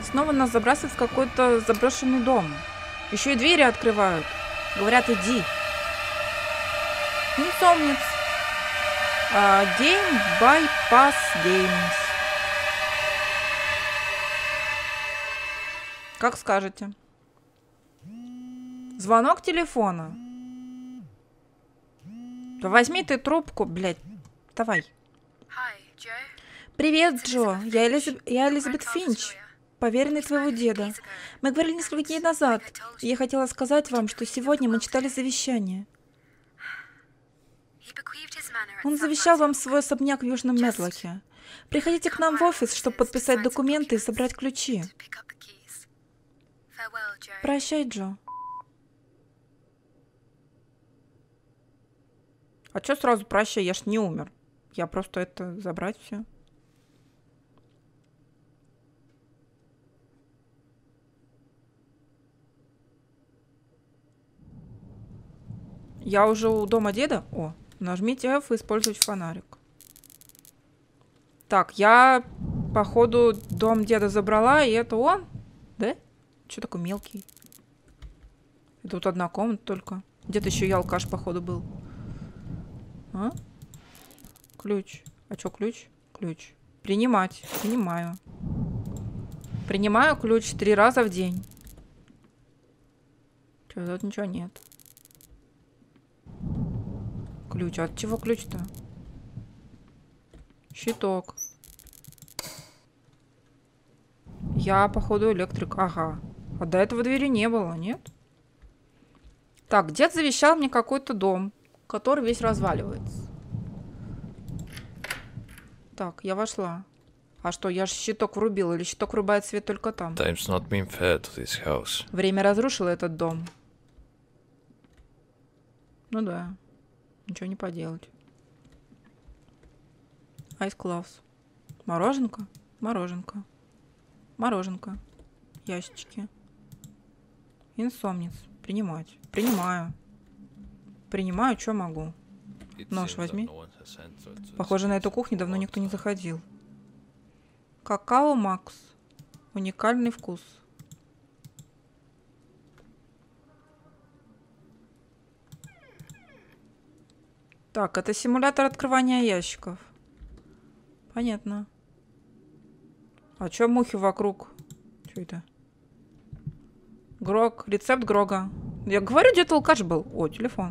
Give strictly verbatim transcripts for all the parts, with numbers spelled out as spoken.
Снова нас забрасывают в какой-то заброшенный дом. Еще и двери открывают. Говорят, иди. Инсомниц. Uh, game Bypass Games. Как скажете. Звонок телефона. Да возьми ты трубку, блядь. Давай. Привет, Джо. Я, Элизаб... Я Элизабет Финч, поверенный твоего деда. Мы говорили несколько дней назад, и я хотела сказать вам, что сегодня мы читали завещание. Он завещал вам свой особняк в Южном Медлоке. Приходите к нам в офис, чтобы подписать документы и собрать ключи. Прощай, Джо. А чё сразу прощай? Я ж не умер. Я просто это забрать все. Я уже у дома деда? О, нажмите F и использовать фонарик. Так, я, походу, дом деда забрала, и это он? Да? Че такой мелкий? И тут одна комната только. Где-то еще и алкаш, походу, был. А? Ключ. А что ключ? Ключ. Принимать. Принимаю. Принимаю ключ три раза в день. Что, тут ничего нет. Ключ. А от чего ключ-то? Щиток. Я, походу, электрик. Ага. А до этого двери не было, нет? Так, дед завещал мне какой-то дом, который весь разваливается. Так, я вошла. А что, я же щиток врубила, или щиток врубает свет только там? Time's not been fair to this house. Время разрушило этот дом. Ну да. Ничего не поделать. Ice Claws. Мороженка? Мороженка. Мороженка. Ящички. Инсомниц. Принимать. Принимаю. Принимаю, что могу. Нож возьми. Похоже, на эту кухню давно никто не заходил. Какао Макс. Уникальный вкус. Так, это симулятор открывания ящиков. Понятно. А чё мухи вокруг? Чё это? Грог. Рецепт Грога. Я говорю, где-то алкаш был. О, телефон.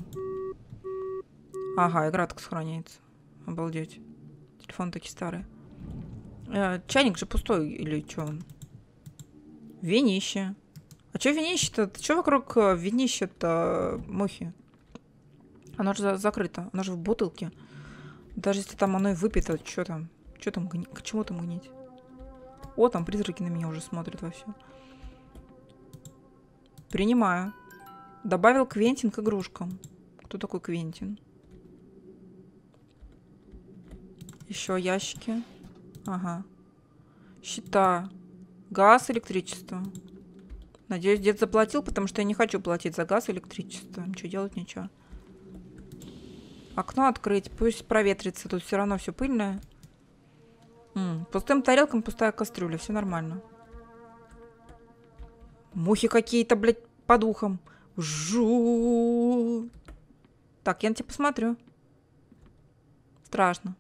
Ага, игра так сохраняется. Обалдеть. Телефон такие старые. Э, чайник же пустой или чё он? Винище. А чё винище-то? Чё вокруг винища-то мухи? Оно же за закрыто. Оно же в бутылке. Даже если там оно и выпито, что там? Что там гни... К чему там гнить? О, там призраки на меня уже смотрят вовсю. Принимаю. Добавил Квентин к игрушкам. Кто такой Квентин? Еще ящики. Ага. Счета. Газ, электричество. Надеюсь, дед заплатил, потому что я не хочу платить за газ и электричество. Ничего делать, ничего. Окно открыть. Пусть проветрится. Тут все равно все пыльное. М-м, пустым тарелкам пустая кастрюля. Все нормально. Мухи какие-то, блядь, под ухом. Жу. Так, я на тебя посмотрю. Страшно.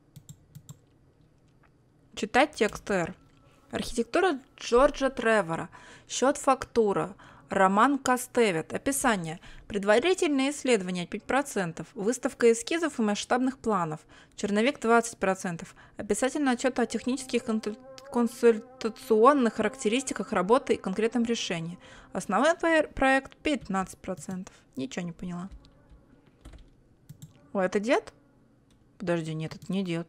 Читать текст Р. Архитектура Джорджа Тревора. Счет-фактура. Роман Кастевет. Описание. Предварительные исследования пять процентов. Выставка эскизов и масштабных планов. Черновик двадцать процентов. Описательный отчет о технических консультационных характеристиках работы и конкретном решении. Основной проект пятнадцать процентов. Ничего не поняла. О, это дед? Подожди, нет, это не дед.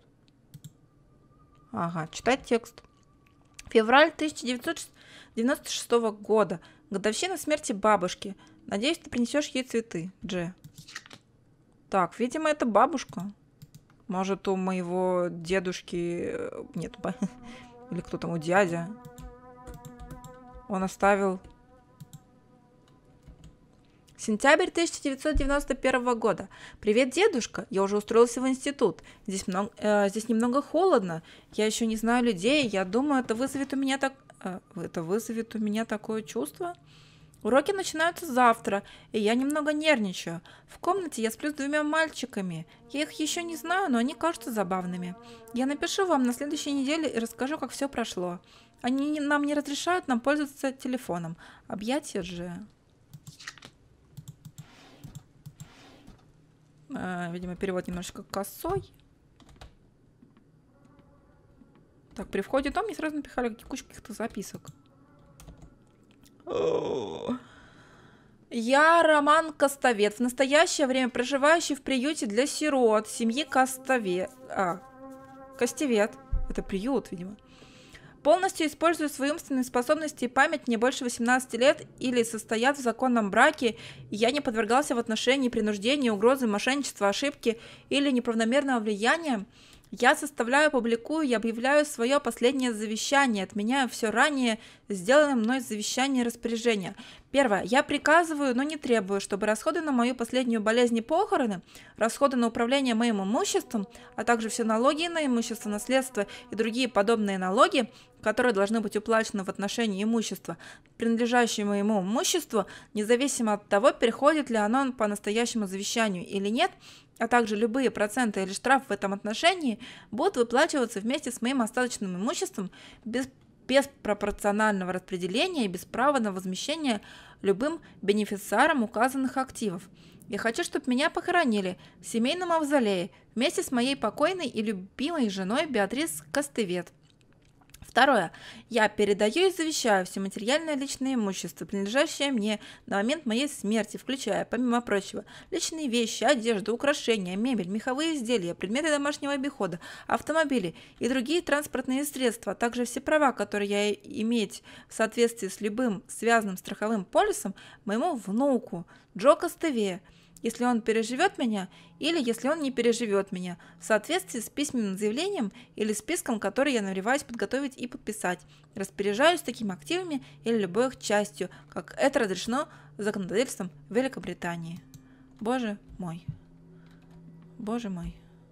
Ага, читать текст. Февраль тысяча девятьсот девяносто шестого года. Годовщина смерти бабушки. Надеюсь, ты принесешь ей цветы, Дже. Так, видимо, это бабушка. Может, у моего дедушки... Нет, или кто там, у дядя. Он оставил... Сентябрь тысяча девятьсот девяносто первого года. Привет, дедушка. Я уже устроился в институт. Здесь, много, э, здесь немного холодно. Я еще не знаю людей. Я думаю, это вызовет у меня так, Это вызовет у меня такое чувство. Уроки начинаются завтра, и я немного нервничаю. В комнате я сплю с двумя мальчиками. Я их еще не знаю, но они кажутся забавными. Я напишу вам на следующей неделе и расскажу, как все прошло. Они не, нам не разрешают нам пользоваться телефоном. Объятия же. А, видимо, перевод немножечко косой. Так, при входе в дом мне сразу напихали кучу каких-то записок. Я Роман Костовет, в настоящее время проживающий в приюте для сирот семьи Костовет. А, Костевет. Это приют, видимо. Полностью использую свои умственные способности и память, мне больше восемнадцати лет или состоят в законном браке, и я не подвергался в отношении принуждения, угрозы, мошенничества, ошибки или неправомерного влияния. Я составляю, публикую и объявляю свое последнее завещание, отменяю все ранее сделанное мной завещание и распоряжение. Первое. Я приказываю, но не требую, чтобы расходы на мою последнюю болезнь и похороны, расходы на управление моим имуществом, а также все налоги на имущество, наследство и другие подобные налоги, которые должны быть уплачены в отношении имущества, принадлежащего моему имуществу, независимо от того, переходит ли оно по настоящему завещанию или нет, а также любые проценты или штрафы в этом отношении будут выплачиваться вместе с моим остаточным имуществом без, без пропорционального распределения и без права на возмещение любым бенефициарам указанных активов. Я хочу, чтобы меня похоронили в семейном мавзолее вместе с моей покойной и любимой женой Беатрис Костевет. Второе. Я передаю и завещаю все материальное личное имущество, принадлежащее мне на момент моей смерти, включая, помимо прочего, личные вещи, одежду, украшения, мебель, меховые изделия, предметы домашнего обихода, автомобили и другие транспортные средства, а также все права, которые я иметь в соответствии с любым связанным страховым полисом, моему внуку Джо Костеве, если он переживет меня, или если он не переживет меня, в соответствии с письменным заявлением или списком, который я намереваюсь подготовить и подписать. Распоряжаюсь такими активами или любой их частью, как это разрешено законодательством Великобритании. Боже мой. Боже мой.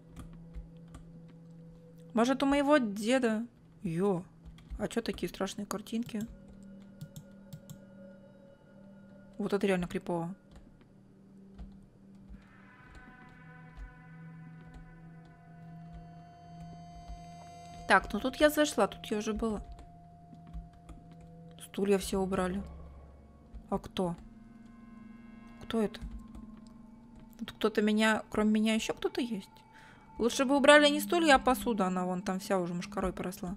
Может, у моего деда... Ё, а чё такие страшные картинки? Вот это реально крипово. Так, ну тут я зашла, тут я уже была. Стулья все убрали. А кто? Кто это? Тут кто-то меня, кроме меня, еще кто-то есть? Лучше бы убрали не стулья, а посуда. Она вон там вся уже мушкарой поросла.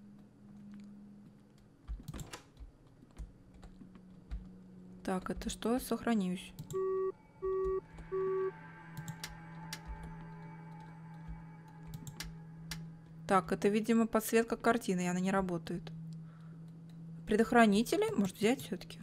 Так, это что? Сохранюсь. Так, это, видимо, подсветка картины, и она не работает. Предохранители? Может, взять все-таки?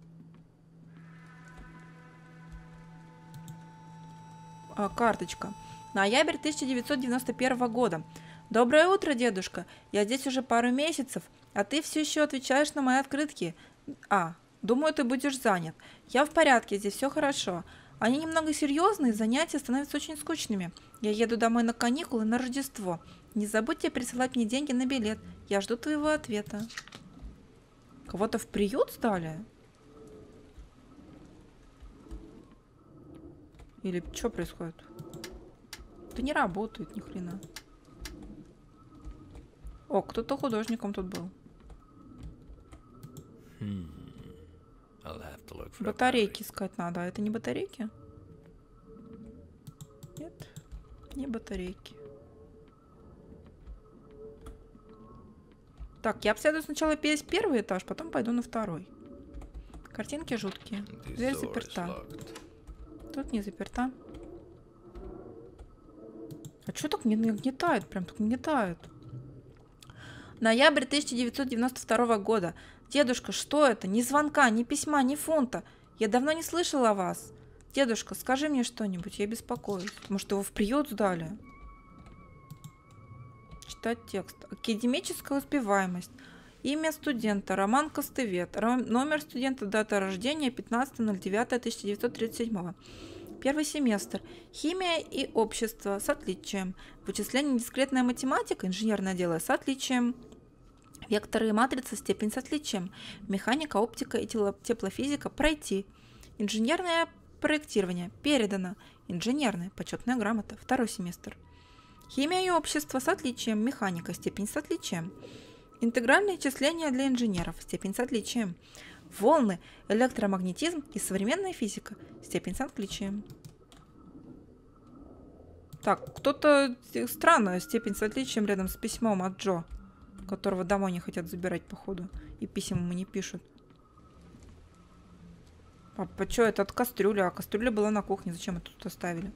А, карточка. Ноябрь тысяча девятьсот девяносто первого года. Доброе утро, дедушка. Я здесь уже пару месяцев, а ты все еще отвечаешь на мои открытки. А, думаю, ты будешь занят. Я в порядке, здесь все хорошо. Они немного серьезные, занятия становятся очень скучными. Я еду домой на каникулы на Рождество. Не забудьте присылать мне деньги на билет. Я жду твоего ответа. Кого-то в приют сдали? Или что происходит? Это не работает ни хрена. О, кто-то художником тут был. Hmm. Батарейки искать надо. А это не батарейки? Нет, не батарейки. Так, я обследую сначала весь первый этаж, потом пойду на второй. Картинки жуткие. Дверь заперта. Тут не заперта. А что так не нагнетает? Прям так нагнетает. Ноябрь тысяча девятьсот девяносто второго года. Дедушка, что это? Ни звонка, ни письма, ни фунта. Я давно не слышала о вас. Дедушка, скажи мне что-нибудь, я беспокоюсь. Может, его в приют сдали? Читать текст. Академическая успеваемость. Имя студента Роман Костевет. Номер студента, дата рождения пятнадцатое ноль девятое тысяча девятьсот тридцать седьмого. Первый семестр. Химия и общество с отличием. Вычисление, дискретная математика, инженерное дело с отличием. Векторы и матрицы, степень с отличием. Механика, оптика и теплофизика пройти. Инженерное проектирование передано. Инженерная почетная грамота. Второй семестр. Химия и общество с отличием. Механика, степень с отличием. Интегральные числения для инженеров, степень с отличием. Волны, электромагнетизм и современная физика, степень с отличием. Так, кто-то странная степень с отличием рядом с письмом от Джо, которого домой не хотят забирать, походу. И писем ему не пишут. Папа, что это от кастрюли? А кастрюля была на кухне. Зачем это тут оставили?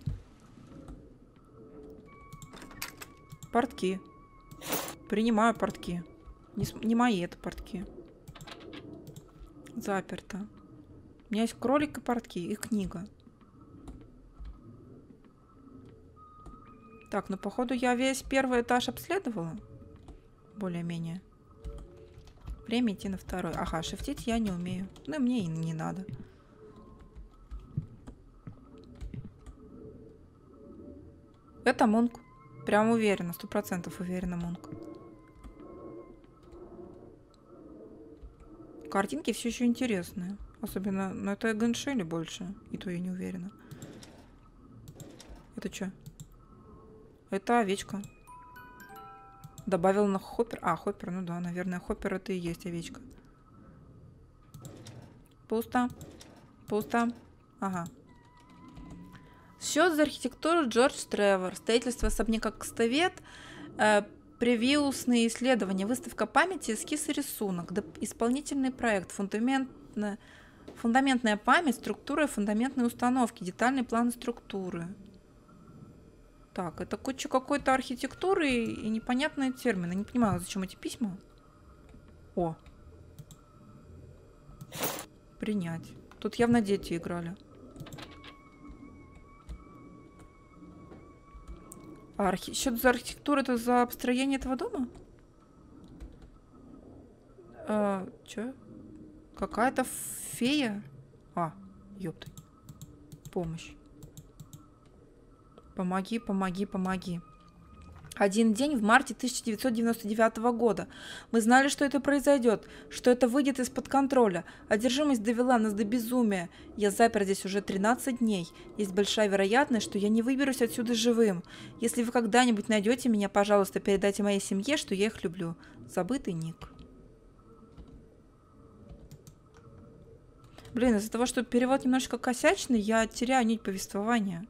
Портки. Принимаю портки. Не, не мои это портки. Заперто. У меня есть кролик и портки, и книга. Так, ну походу я весь первый этаж обследовала. Более-менее. Время идти на второй. Ага, шифтить я не умею. Ну и мне и не надо. Это Мунк. Прям уверена, сто процентов уверена, Мунк. Картинки все еще интересные. Особенно, но это Геншели больше. И то я не уверена. Это что? Это овечка. Добавил на Хоппер. А, Хоппер, ну да, наверное, Хоппер это и есть овечка. Пусто. Пусто. Ага. Счет за архитектуру Джордж Тревор. Строительство особняка Костовет. Э, Превьюсные исследования, выставка памяти, эскиз и рисунок, исполнительный проект, фундаментная, фундаментная память, структура и фундаментные установки, детальный план структуры. Так, это куча какой-то архитектуры и непонятные термины. Не понимаю, зачем эти письма. О. Принять. Тут явно дети играли. А архи... счет за архитектуру это за обстроение этого дома? А, чё? Какая-то фея? А, ёпты. Помощь. Помоги, помоги, помоги. Один день в марте тысяча девятьсот девяносто девятого года. Мы знали, что это произойдет, что это выйдет из-под контроля. Одержимость довела нас до безумия. Я запер здесь уже тринадцать дней. Есть большая вероятность, что я не выберусь отсюда живым. Если вы когда-нибудь найдете меня, пожалуйста, передайте моей семье, что я их люблю. Забытый ник. Блин, из-за того, что перевод немножко косячный, я теряю нить повествования.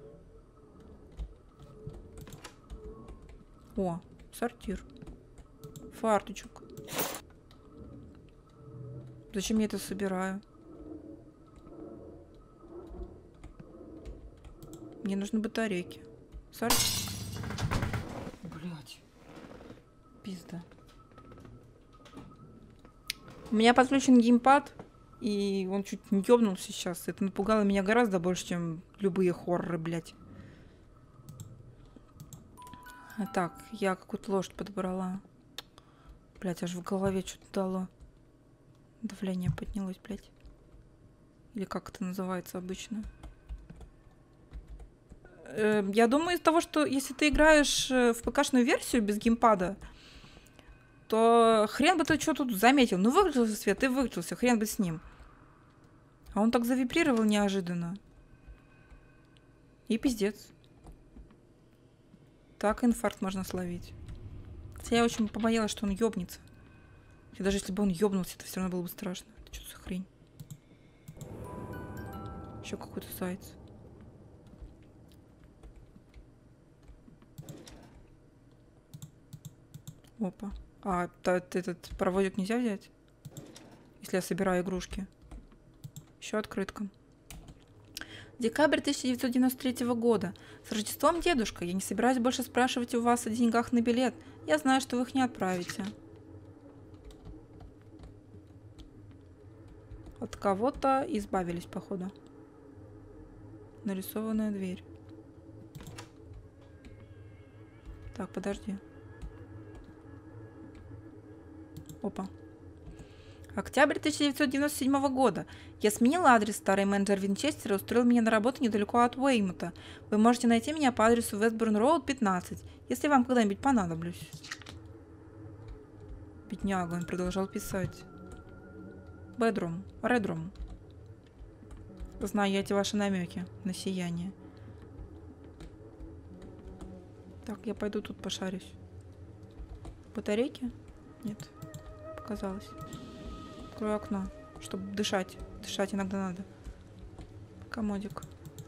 О, сортир. Фарточек. Зачем я это собираю? Мне нужны батарейки. Сортир. Блять. Пизда. У меня подключен геймпад, и он чуть не ёбнулся сейчас. Это напугало меня гораздо больше, чем любые хорроры, блять. Так, я какую-то лошадь подобрала. Блять, аж в голове что-то дало. Давление поднялось, блять. Или как это называется обычно. Э, я думаю, из-за того, что если ты играешь в ПК-шную версию без геймпада, то хрен бы ты что тут заметил. Ну, выключился свет и выключился, хрен бы с ним. А он так завибрировал неожиданно. И пиздец. Так инфаркт можно словить. Хотя я очень побоялась, что он ёбнется. И даже если бы он ёбнулся, это все равно было бы страшно. Это что за хрень? Еще какой-то заяц. Опа. А этот паровозик нельзя взять? Если я собираю игрушки. Еще открытка. Декабрь тысяча девятьсот девяносто третьего года. С Рождеством, дедушка. Я не собираюсь больше спрашивать у вас о деньгах на билет. Я знаю, что вы их не отправите. От кого-то избавились, походу. Нарисованная дверь. Так, подожди. Опа. Октябрь тысяча девятьсот девяносто седьмого года. Я сменила адрес. Старый менеджер Винчестера устроил меня на работу недалеко от Уэймута. Вы можете найти меня по адресу Вестбурн Роуд, пятнадцать, если вам когда-нибудь понадоблюсь. Бедняга, он продолжал писать. Бедрум, редрум. Знаю я эти ваши намеки на сияние. Так, я пойду тут пошарюсь. Батарейки? Нет. Показалось. Открою окно, чтобы дышать. Дышать иногда надо. Комодик.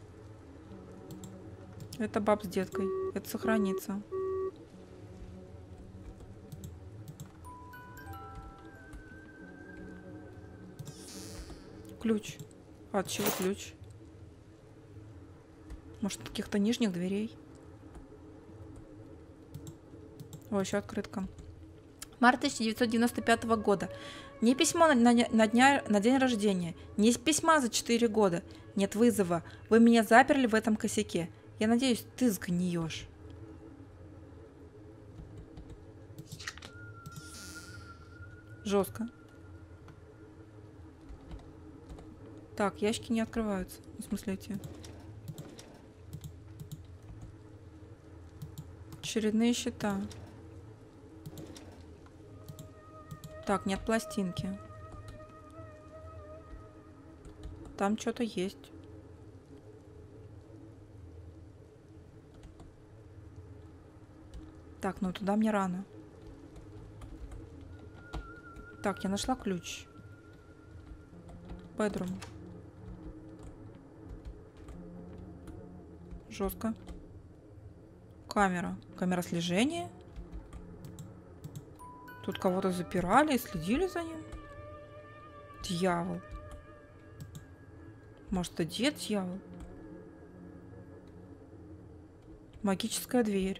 Это баб с деткой. Это сохранится. Ключ. А от чего ключ? Может, от каких-то нижних дверей? О, еще открытка. Март тысяча девятьсот девяносто пятого года. Не письмо на, на, на, дня, на день рождения. Не письма за четыре года. Нет вызова. Вы меня заперли в этом косяке. Я надеюсь, ты сгниешь. Жестко. Так, ящики не открываются. В смысле эти. Очередные счета. Так, нет пластинки. Там что-то есть. Так, ну туда мне рано. Так, я нашла ключ. Bedroom. Жестко. Камера. Камера слежения. Тут кого-то запирали и следили за ним. Дьявол. Может, это дед дьявол? Магическая дверь.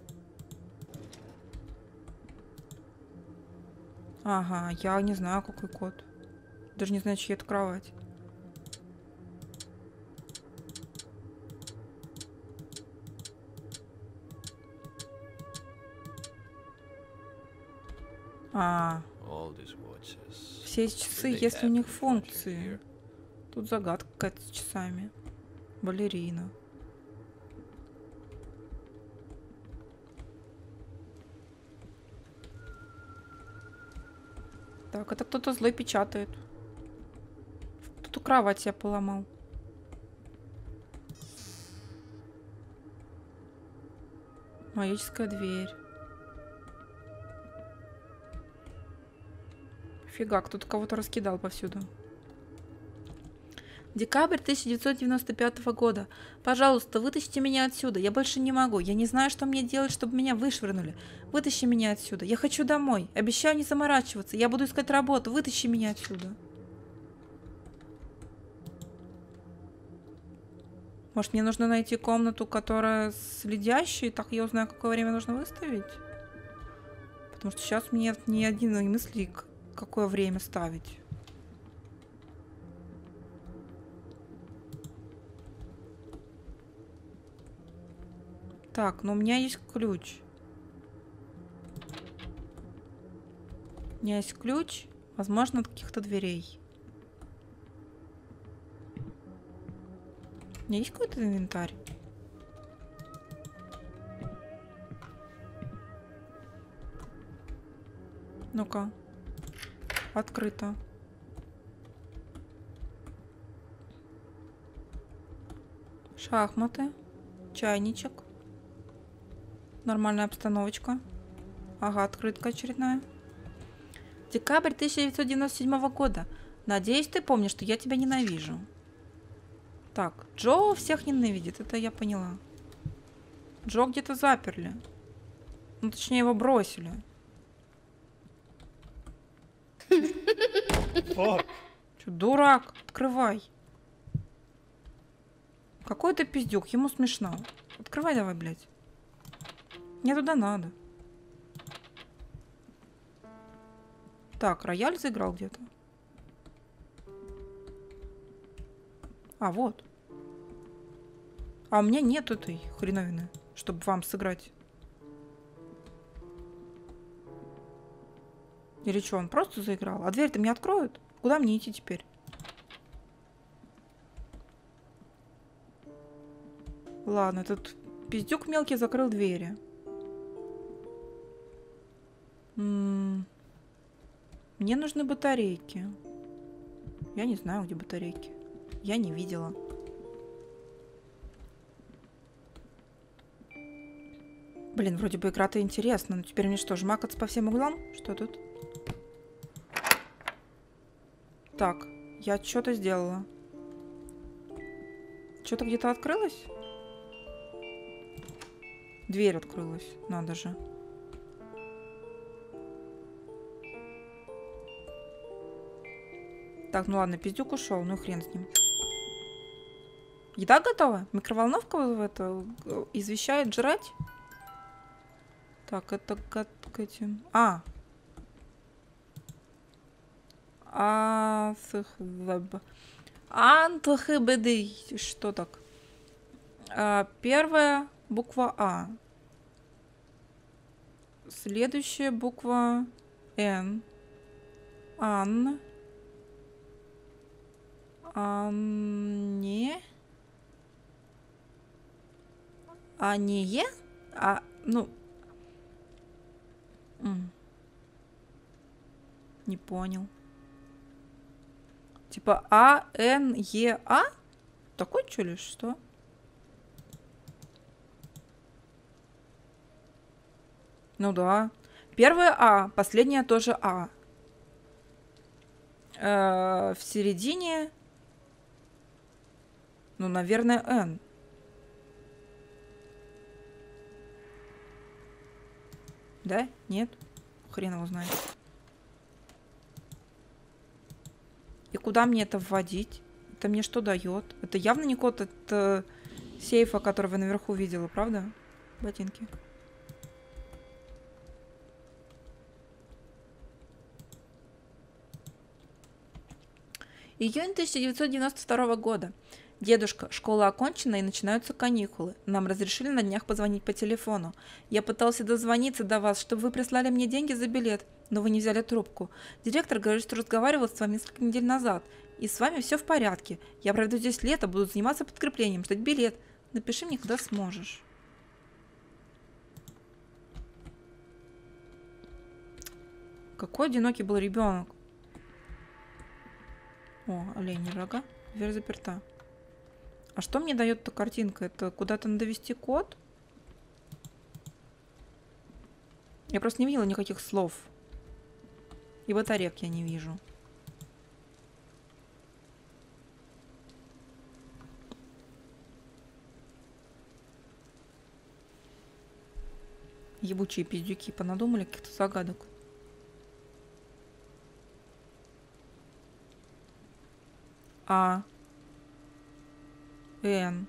Ага, я не знаю, какой код. Даже не знаю, чья это кровать. А, все эти часы, есть ли у них функции? Тут загадка какая-то с часами. Балерина. Так, это кто-то злой печатает. Кто-то кровать я поломал. Магическая дверь. Фига, кто-то кого-то раскидал повсюду. Декабрь тысяча девятьсот девяносто пятого года. Пожалуйста, вытащите меня отсюда. Я больше не могу. Я не знаю, что мне делать, чтобы меня вышвырнули. Вытащи меня отсюда. Я хочу домой. Обещаю не заморачиваться. Я буду искать работу. Вытащи меня отсюда. Может, мне нужно найти комнату, которая следящая, и так я узнаю, какое время нужно выставить? Потому что сейчас мне нет ни одной мысли, какое время ставить. Так, но у меня есть ключ. У меня есть ключ, возможно, от каких-то дверей. У меня есть какой-то инвентарь? Ну-ка. Открыто. Шахматы. Чайничек. Нормальная обстановочка. Ага, открытка очередная. Декабрь тысяча девятьсот девяносто седьмого года. Надеюсь, ты помнишь, что я тебя ненавижу. Так, Джо всех ненавидит, это я поняла. Джо где-то заперли. Ну, точнее, его бросили. Че, дурак? Открывай. Какой ты пиздюк, ему смешно. Открывай давай, блядь. Мне туда надо. Так, рояль заиграл где-то. А, вот. А у меня нет этой хреновины, чтобы вам сыграть. Или что, он просто заиграл? А дверь-то мне откроют? Куда мне идти теперь? Ладно, этот пиздюк мелкий закрыл двери. М-м- Мне нужны батарейки. Я не знаю, где батарейки. Я не видела. Блин, вроде бы игра-то интересна, но теперь мне что, жмакаться по всем углам? Что тут? Так, я что-то сделала. Что-то где-то открылось? Дверь открылась, надо же. Так, ну ладно, пиздюк ушел, ну хрен с ним. Еда готова? Микроволновка в это извещает жрать? Так, это к этим... А! А... Антхбд. Что так? А, первая буква А. Следующая буква Н. Ан. Анне. Ане. А, ну... М. Не понял. Типа А, Н, Е, А? Такой что ли, что? Ну да. Первая А, последняя тоже А. Э, в середине... Ну, наверное, Н. Да? Нет? Хрен его знает. И куда мне это вводить? Это мне что дает? Это явно не код от э, сейфа, который вы наверху видела, правда? Ботинки. Июнь тысяча девятьсот девяносто второго года. Дедушка, школа окончена и начинаются каникулы. Нам разрешили на днях позвонить по телефону. Я пытался дозвониться до вас, чтобы вы прислали мне деньги за билет, но вы не взяли трубку. Директор говорит, что разговаривал с вами несколько недель назад, и с вами все в порядке. Я проведу здесь лето, буду заниматься подкреплением, ждать билет. Напиши мне, когда сможешь. Какой одинокий был ребенок. О, олени рога. Дверь заперта. А что мне дает эта картинка? Это куда-то надо ввести код? Я просто не видела никаких слов. И батареек я не вижу. Ебучие пиздюки понадумали каких-то загадок. А. Н.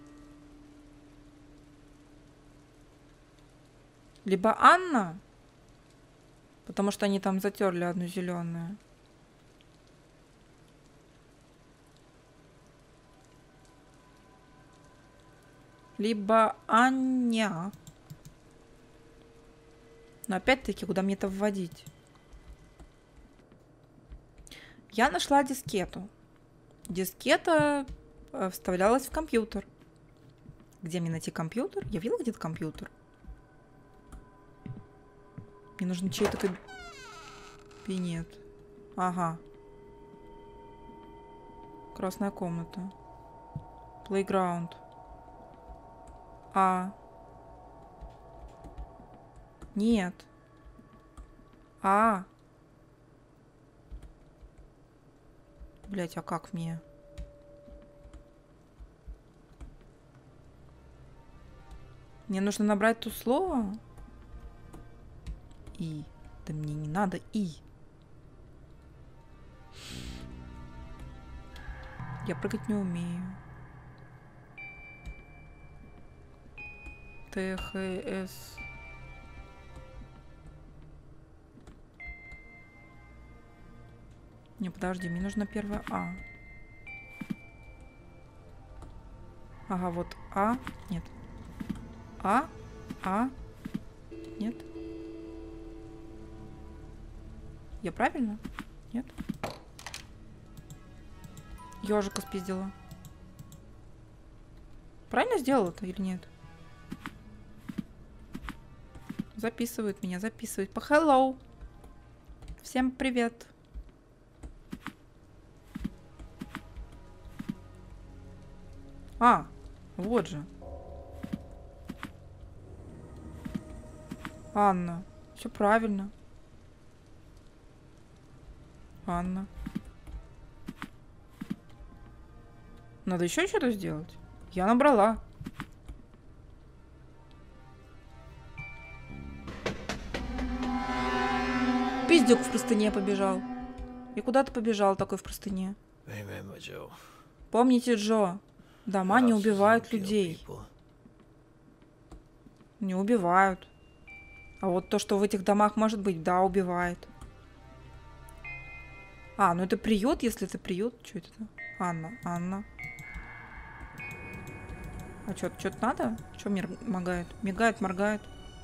Либо Анна, потому что они там затерли одну зеленую. Либо Аня. Но опять-таки, куда мне это вводить? Я нашла дискету. Дискета вставлялась в компьютер. Где мне найти компьютер? Я видела где-то компьютер. Мне нужен чей-то кабинет. Ага. Красная комната. Playground. А. Нет. А. Блять, а как мне? Мне нужно набрать то слово. И. Да мне не надо И. Я прыгать не умею. Т, Х, С. Не, подожди, мне нужна первая А. Ага, вот А. Нет. А. А. Нет. Я правильно? Нет? Ёжика спиздила. Правильно сделала-то или нет? Записывают меня, записывают. По hello. Всем привет. А, вот же. Анна. Все правильно. Анна. Надо еще что-то сделать. Я набрала. Пиздюк в простыне побежал. И куда ты побежал такой в простыне? Remember, Joe. Помните, Джо, дома не убивают людей. Не убивают. А вот то, что в этих домах может быть, да, убивает. А, ну это приют, если это приют. Что это? Анна, Анна. А что, что-то надо? Что мир мигает? Мигает, моргает.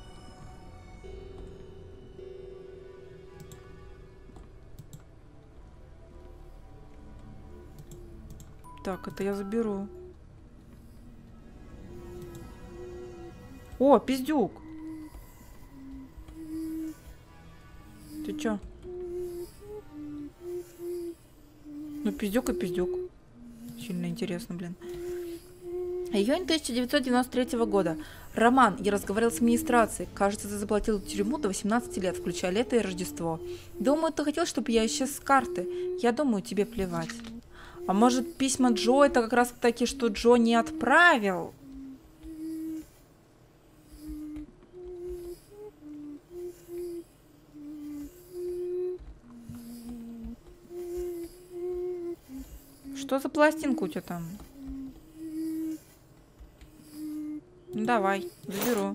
Так, это я заберу. О, пиздюк. Ты чё? Ну, пиздюк и пиздюк. Сильно интересно, блин. Июнь тысяча девятьсот девяносто третьего года. Роман, я разговаривал с администрацией. Кажется, ты заплатил тюрьму до восемнадцати лет, включая лето и Рождество. Думаю, ты хотел, чтобы я исчез с карты. Я думаю, тебе плевать. А может, письма Джо это как раз таки, что Джо не отправил? Что за пластинка у тебя там? Ну, давай, заберу.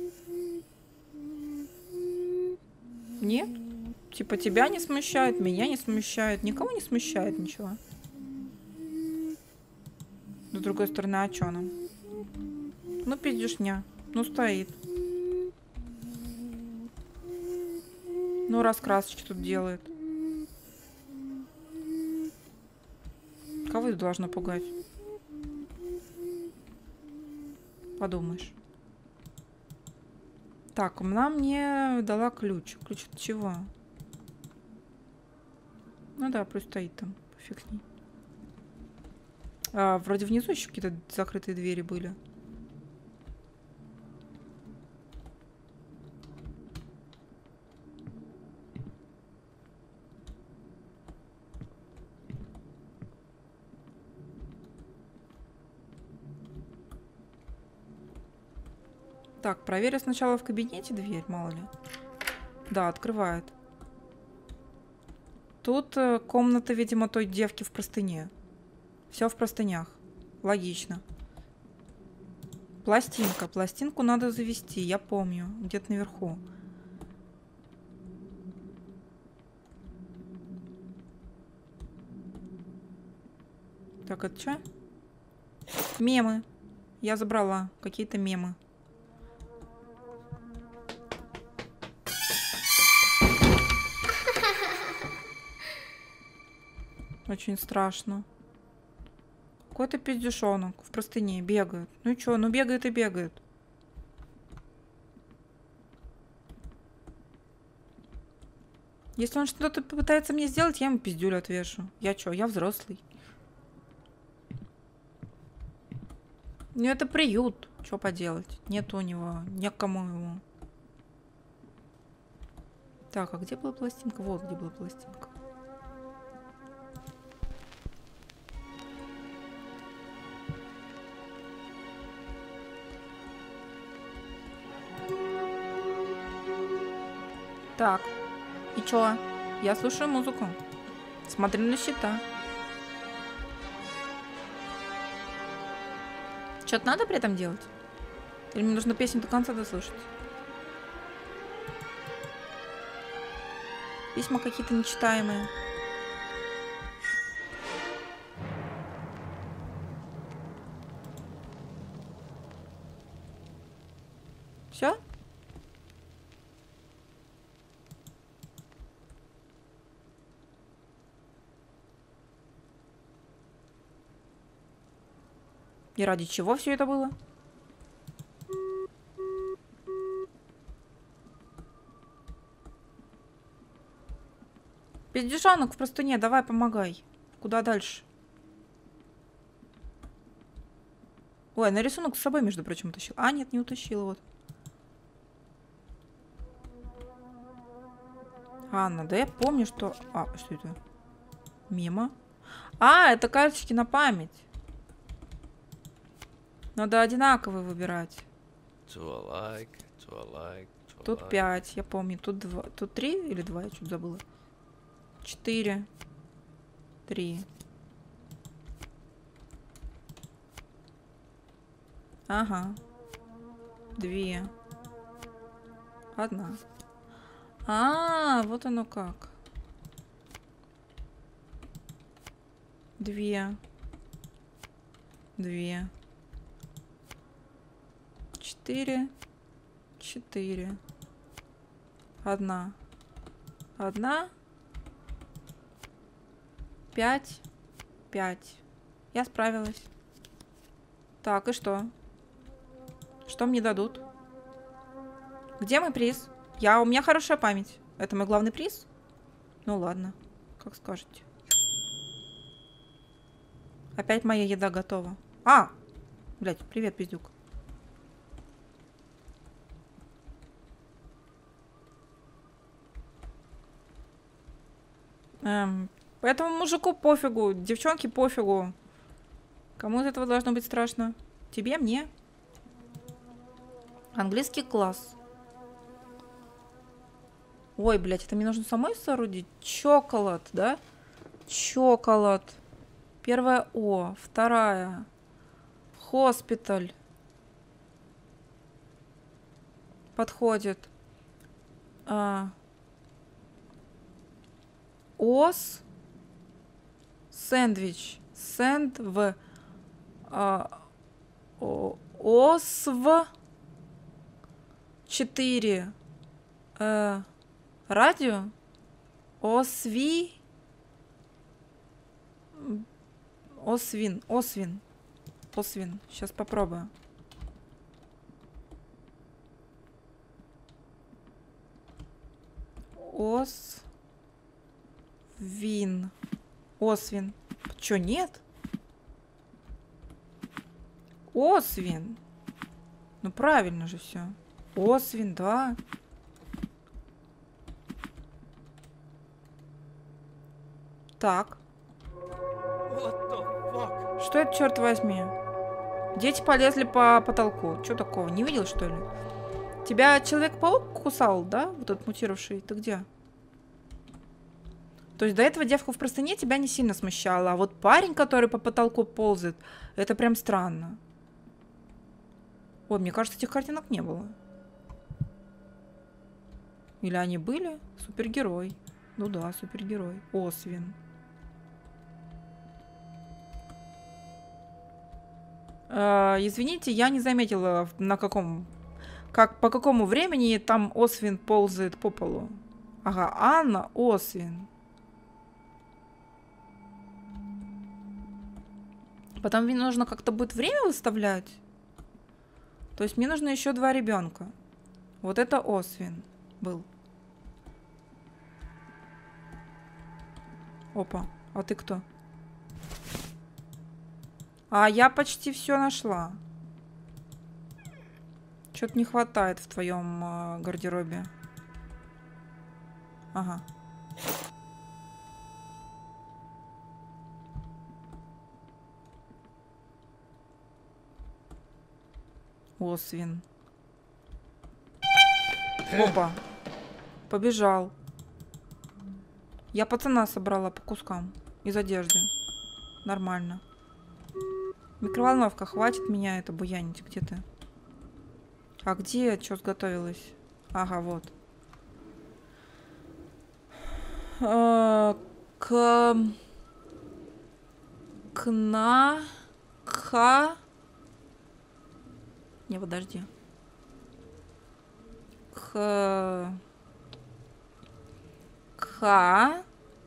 Нет? Типа тебя не смущает, меня не смущает, никого не смущает ничего. С другой стороны, а чё нам? Ну, пиздюшня. Ну, стоит. Ну, раскрасочки тут делает. Кого это должно пугать? Подумаешь. Так, она мне дала ключ. Ключ от чего? Ну да, пусть стоит там. Пофиг с ней. А, вроде внизу еще какие-то закрытые двери были. Так, проверю сначала в кабинете дверь, мало ли. Да, открывает. Тут э, комната, видимо, той девки в простыне. Все в простынях. Логично. Пластинка. Пластинку надо завести, я помню. Где-то наверху. Так, это что? Мемы. Я забрала. Какие-то мемы. Очень страшно. Какой-то пиздюшонок в простыне бегает. Ну и чё, ну бегает и бегает. Если он что-то попытается мне сделать, я ему пиздюлю отвешу. Я чё, я взрослый. Ну это приют. Чё поделать? Нет у него, некому ему. Так, а где была пластинка? Вот где была пластинка. Так, и чё? Я слушаю музыку. Смотрю на счета. Что-то надо при этом делать? Или мне нужно песню до конца дослушать? Письма какие-то нечитаемые. Все? И ради чего все это было? Пиздюшонок в простыне, давай помогай. Куда дальше? Ой, на рисунок с собой, между прочим, утащил. А, нет, не утащила, вот. Анна, да я помню, что... А, что это? Мимо. А, это карточки на память. Надо одинаковые выбирать. Two alike, two alike, two Тут alike. пять, я помню. Тут два. Тут три или два, я что-то забыла. Четыре. Три. Ага. Две. Одна. А, вот оно как. Две. Две. Четыре. Четыре. Одна. Одна. Пять. Пять. Я справилась. Так, и что? Что мне дадут? Где мой приз? Я, у меня хорошая память. Это мой главный приз? Ну ладно, как скажете. Опять моя еда готова. А! Блять, привет, пиздюк. Эм, этому мужику пофигу, девчонке пофигу. Кому из этого должно быть страшно? Тебе, мне? Английский класс. Ой, блядь, это мне нужно самой соорудить? Чоколад, да? Чоколад. Первая О. Вторая. Хоспиталь. Подходит. А. Ос. Сэндвич. Сэндв. А. О, осв. Четыре. Э, радио. Осви. Освин. Освин. Освин. Сейчас попробую. Освин. Освин. Чё, нет? Освин. Ну правильно же все. Освин, да. Так. Что это, черт возьми? Дети полезли по потолку. Что такого? Не видел, что ли? Тебя Человек-паук кусал, да? Вот этот мутировавший. Ты где? То есть до этого девка в простыне тебя не сильно смущала. А вот парень, который по потолку ползает, это прям странно. Ой, мне кажется, этих картинок не было. Или они были? Супергерой. Ну да, супергерой. Освин. Э, извините, я не заметила, на каком... Как, по какому времени там Освин ползает по полу. Ага, Анна Освин. Потом мне нужно как-то будет время выставлять. То есть мне нужно еще два ребенка. Вот это Освин был. Опа, а ты кто? А я почти все нашла. Что-то не хватает в твоем э, гардеробе. Ага. Освин. Опа. Побежал. Я пацана собрала по кускам из одежды. Нормально. Микроволновка, хватит меня это буянить. Где ты? А где? Что сготовилась? Ага, вот. А, к... Кна... Ха... Не, подожди. Х... Ха...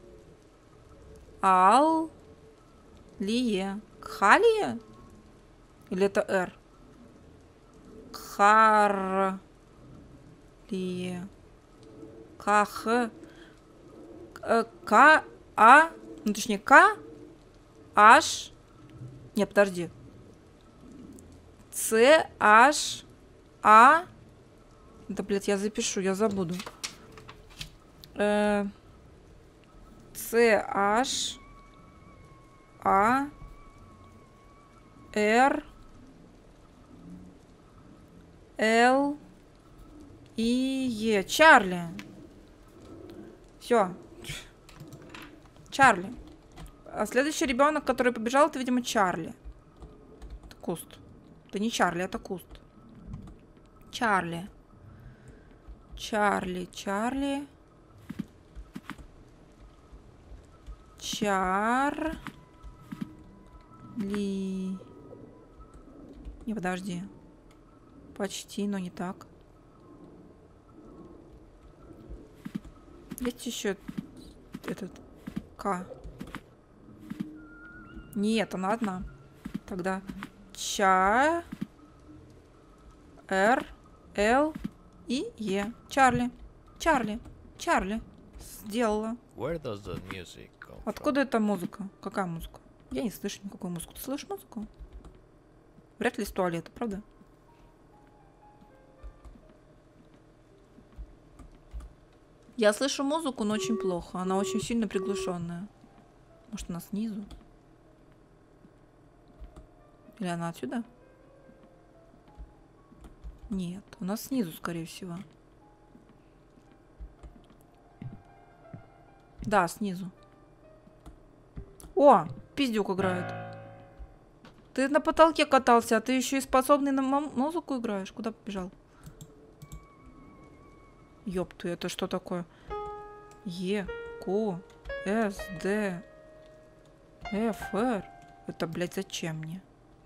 Ал... Лие. Кхалия? Или это Р? Кхар... Лие. Ках... э, К, А, ну точнее К, H, нет, подожди. С, H, А, да, блядь, я запишу, я забуду. Э, С, H, А, Р, Л и Е. Чарли. Все. Чарли. А следующий ребенок, который побежал, это, видимо, Чарли. Это куст. Это не Чарли, это куст. Чарли. Чарли, Чарли. Чарли. Не, подожди. Почти, но не так. Есть еще этот К. Нет, она одна. Тогда Ча, Р, Л и Е. Чарли. Чарли. Чарли. Сделала. Where does the music come Откуда эта музыка? Какая музыка? Я не слышу никакой музыки. Ты слышишь музыку? Вряд ли из туалета, правда? Я слышу музыку, но очень плохо. Она очень сильно приглушенная. Может, она снизу? Или она отсюда? Нет, у нас снизу, скорее всего. Да, снизу. О, пиздюк играет. Ты на потолке катался, а ты еще и способный на музыку играешь. Куда побежал? Ёпту, это что такое? Е, Q, С, Д, Ф, Р. Это, блядь, зачем мне?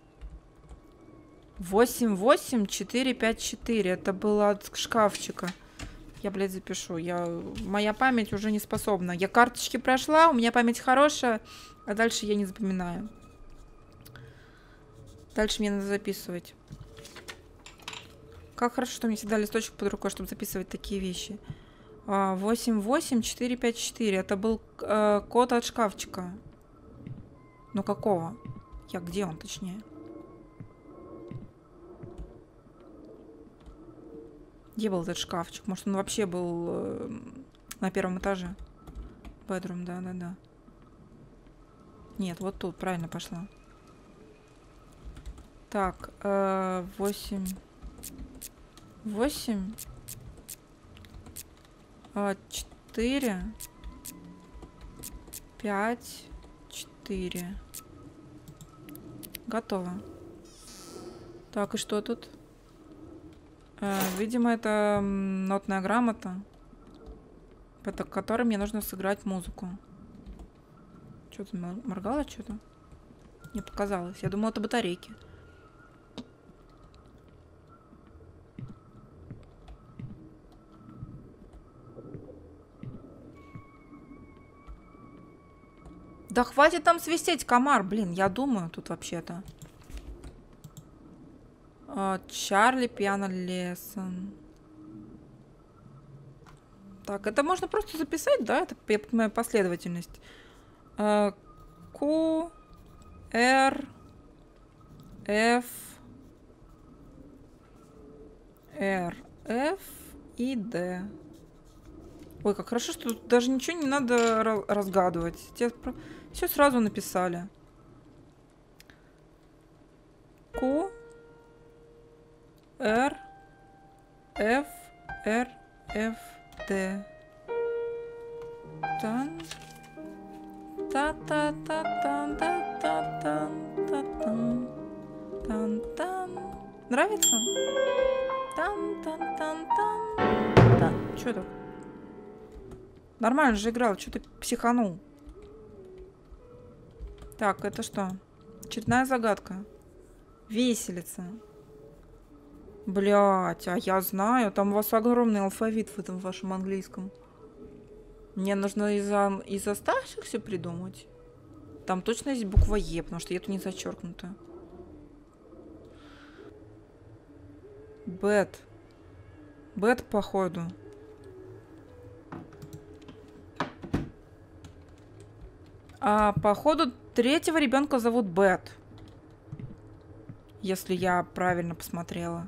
восемь, восемь, четыре, пять, четыре. Это было от шкафчика. Я, блядь, запишу. Я... Моя память уже не способна. Я карточки прошла, у меня память хорошая, а дальше я не запоминаю. Дальше мне надо записывать. Как хорошо, что мне всегда листочек под рукой, чтобы записывать такие вещи. восемь, восемь, четыре, пять, четыре. Это был э, код от шкафчика. Ну какого? Я где он, точнее? Где был этот шкафчик? Может, он вообще был э, на первом этаже? Bedroom, да-да-да. Нет, вот тут, правильно пошла. Так, э, восемь... восемь... четыре... пять... четыре... Готово. Так, и что тут? Э, видимо, это нотная грамота, по которой мне нужно сыграть музыку. Что-то моргало, что-то? Мне показалось. Я думала, это батарейки. Да хватит там свистеть, комар, блин, я думаю тут вообще-то. Чарли, пиано, лесон. Так, это можно просто записать, да? Это моя последовательность. Q, R, F, R, F и D. Ой, как хорошо, что тут даже ничего не надо разгадывать. Те все сразу написали. Q, R, F, R, F, D. Тан. Та-та-та-тан-та-та-тан. Тан-тан. Нравится? Тан-тан-тан-тан. Чё это? Нормально же играл, что ты психанул? Так, это что? Очередная загадка. Виселица. Блять, а я знаю, там у вас огромный алфавит в этом вашем английском. Мне нужно из-за из оставшихся придумать. Там точно есть буква Е, потому что Е тут не зачеркнута. Бет. Бет, походу. А, походу, третьего ребенка зовут Бет. Если я правильно посмотрела.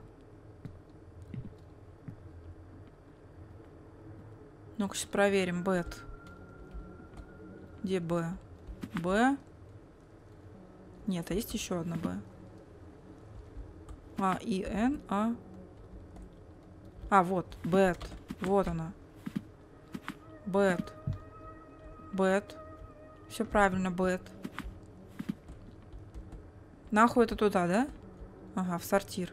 Ну-ка, сейчас проверим. Бет. Где Б? Б. Нет, а есть еще одна Б. А, И, Н, А. А, вот. Бет. Вот она. Бет. Бет. Все правильно, Бет. Нахуй это туда, да? Ага, в сортир.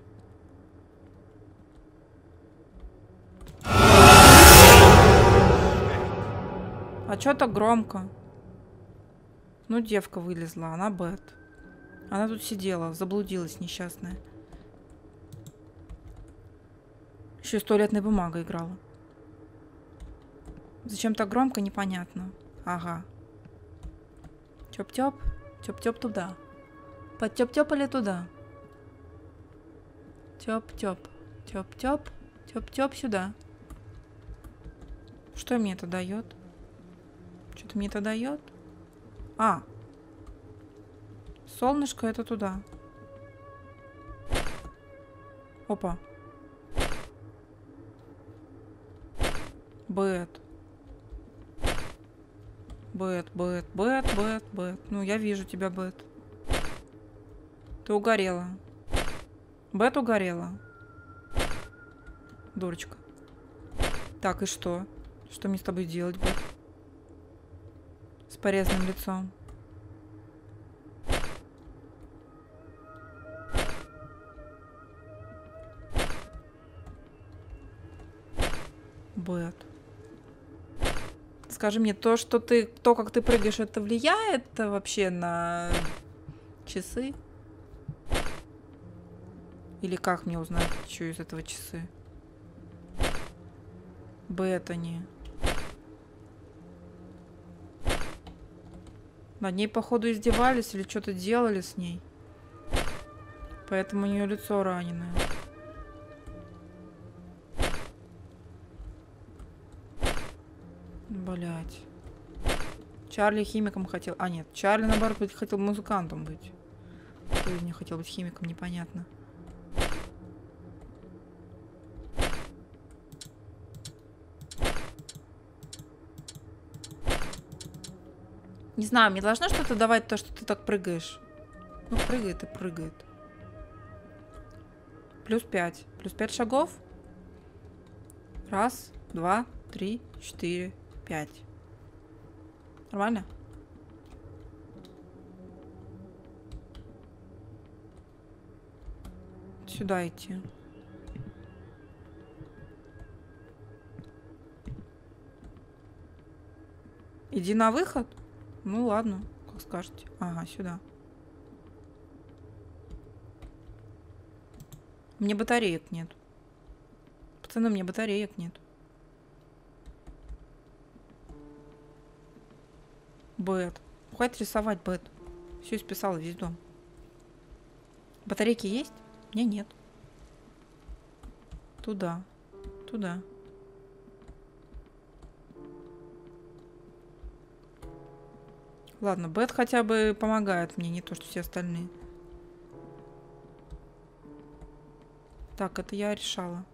А чё так громко? Ну, девка вылезла, она Бет. Она тут сидела, заблудилась несчастная. Еще и с туалетной бумагой играла. Зачем так громко, непонятно. Ага. Тёп-тёп, тёп-тёп туда. Подтёп-тёпали туда. Тёп-тёп, тёп-тёп, тёп-тёп сюда. Что мне это дает? Что-то мне это дает? А. Солнышко это туда. Опа. Бет. Бет, Бет, Бет, Бет, Бет. Ну, я вижу тебя, Бет. Ты угорела. Бет угорела. Дурочка. Так, и что? Что мне с тобой делать, Бет? С порезанным лицом. Бет. Скажи мне, то, что ты, то, как ты прыгаешь, это влияет вообще на часы? Или как мне узнать, что из этого часы? Бет они. Над ней, походу, издевались или что-то делали с ней. Поэтому у нее лицо раненое. Блять. Чарли химиком хотел... А, нет. Чарли, наоборот, хотел музыкантом быть. Кто из них хотел быть химиком, непонятно. Не знаю, мне должно что-то давать то, что ты так прыгаешь. Ну, прыгает и прыгает. Плюс пять. Плюс пять шагов. Раз, два, три, четыре, пять. Нормально? Сюда идти. Иди на выход? Ну ладно, как скажете. Ага, сюда. Мне батареек нет. Пацаны, мне батареек нет. Бет. Хватит рисовать, Бет. Все исписала весь дом. Батарейки есть? У меня нет. Туда. Туда. Ладно, Бет хотя бы помогает мне, не то, что все остальные. Так, это я решала.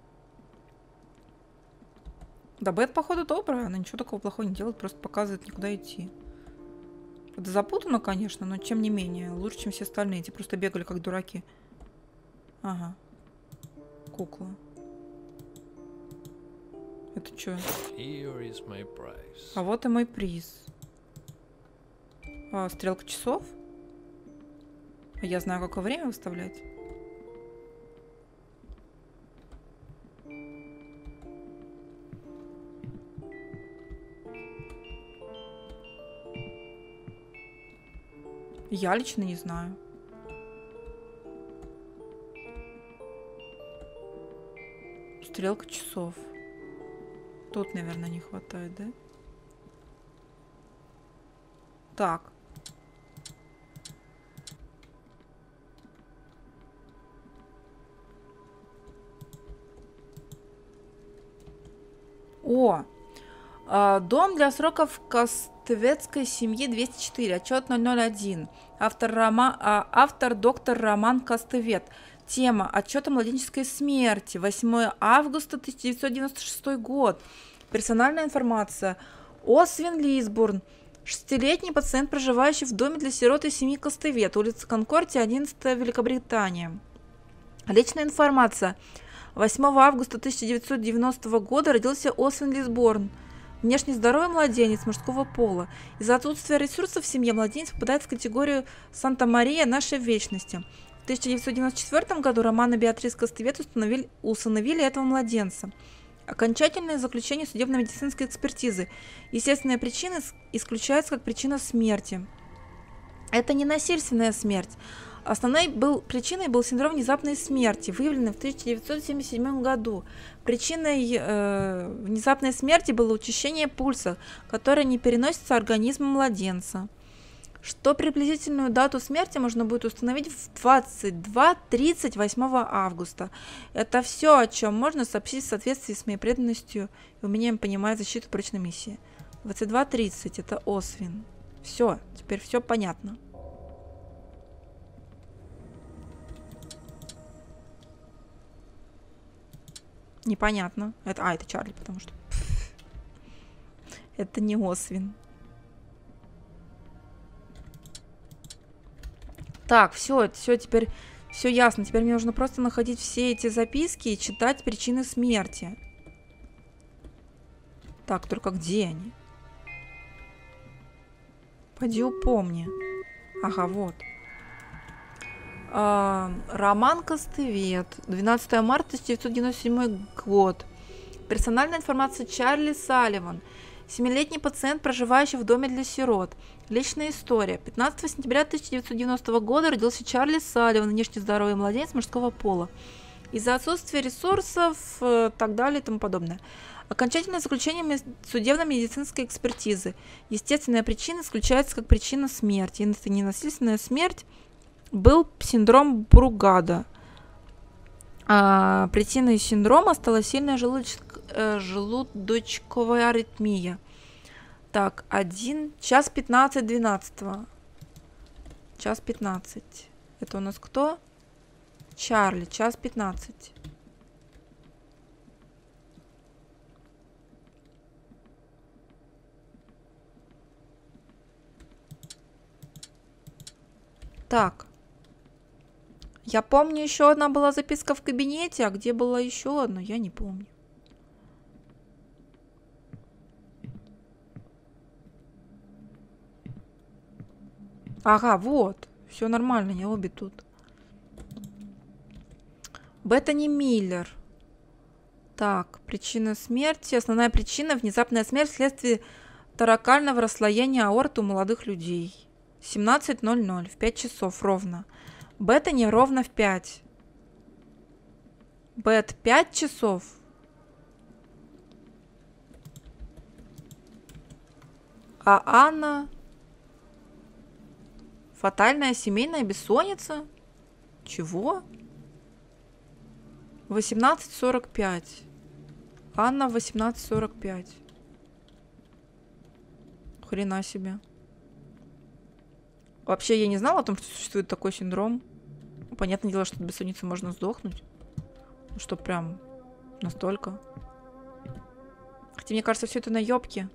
Да, Бет, походу, добрая. Она ничего такого плохого не делает, просто показывает, никуда идти. Это запутано, конечно, но тем не менее. Лучше, чем все остальные. Эти просто бегали, как дураки. Ага. Кукла. Это что? А вот и мой приз. А, стрелка часов? А я знаю, какое время выставлять. Я лично не знаю. Стрелка часов. Тут, наверное, не хватает, да? Так. О! А, дом для сроков Костовецкой семьи двести четыре. Отчет ноль ноль один. Автор, Рома... а, автор доктор Роман Костовет. Тема: отчет о младенческой смерти. восьмое августа тысяча девятьсот девяносто шестой год. Персональная информация. Освин Лисбурн. Шестилетний пациент, проживающий в доме для сирот и семьи Костовет. Улица Конкордия, одиннадцать, Великобритания. Личная информация. восьмого августа тысяча девятьсот девяностого года родился Освин Лисбурн. Внешне здоровый младенец мужского пола. Из-за отсутствия ресурсов в семье младенец попадает в категорию Санта-Мария нашей вечности. В тысяча девятьсот девяносто четвёртом году Роман и Беатрис Костовет установили, усыновили этого младенца. Окончательное заключение судебно-медицинской экспертизы. Естественные причины исключаются как причина смерти. Это не насильственная смерть. Основной был, причиной был синдром внезапной смерти, выявленный в тысяча девятьсот семьдесят седьмом году. Причиной э, внезапной смерти было учащение пульса, которое не переносится организмом младенца. Что приблизительную дату смерти можно будет установить в двадцать два тридцать восьмого августа. Это все, о чем можно сообщить в соответствии с моей преданностью и умением понимать защиту прочной миссии. двадцать два тридцать это Освин. Все, теперь все понятно. Непонятно. Это, а, это Чарли, потому что... Это не Освин. Так, все, все, теперь все ясно. Теперь мне нужно просто находить все эти записки и читать причины смерти. Так, только где они? Поди упомни. Ага, вот. А, Роман Костовет. двенадцатого марта тысяча девятьсот девяносто седьмой год. Персональная информация Чарли Салливан. Семилетний пациент, проживающий в доме для сирот. Личная история. пятнадцатого сентября тысяча девятьсот девяностого года родился Чарли Салливан, внешне здоровый младенец мужского пола. Из-за отсутствия ресурсов, э, так далее и тому подобное. Окончательное заключение судебно-медицинской экспертизы. Естественная причина исключается как причина смерти. Это ненасильственная смерть. Был синдром Бругада. А, причиной синдрома стала сильная желудоч... э, желудочковая аритмия. Так, один час пятнадцать двенадцатого. Час пятнадцать. Это у нас кто? Чарли, час пятнадцать. Так. Я помню, еще одна была записка в кабинете, а где была еще одна, я не помню. Ага, вот. Все нормально, не обе тут. Беттани Миллер. Так, причина смерти. Основная причина — внезапная смерть вследствие торакального расслоения аорты у молодых людей. семнадцать ноль ноль, в пять часов ровно. Беттани ровно в пять. Бет пять часов. А Анна... Фатальная семейная бессонница? Чего? восемнадцать сорок пять. Анна восемнадцать сорок пять. Хрена себе. Вообще, я не знала о том, что существует такой синдром. Понятное дело, что от бессонницы можно сдохнуть. Что прям настолько. Хотя, мне кажется, все это наебки.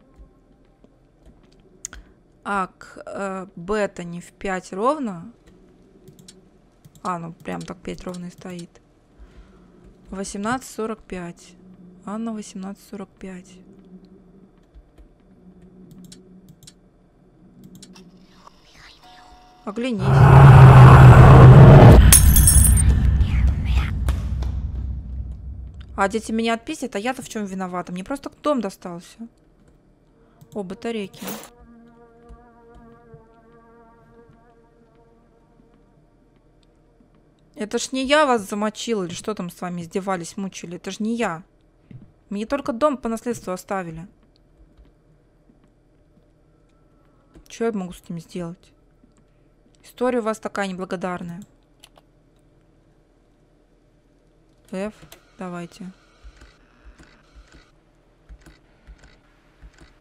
Ак, э, Беттани в пять ровно. А, ну прям так пять ровно и стоит. восемнадцать сорок пять. Анна восемнадцать сорок пять. Оглянись. А дети меня отписят, а я-то в чем виновата? Мне просто дом достался. О, батарейки. Это ж не я вас замочила, или что там с вами издевались, мучили. Это ж не я. Мне только дом по наследству оставили. Что я могу с этим сделать? История у вас такая неблагодарная. F, давайте.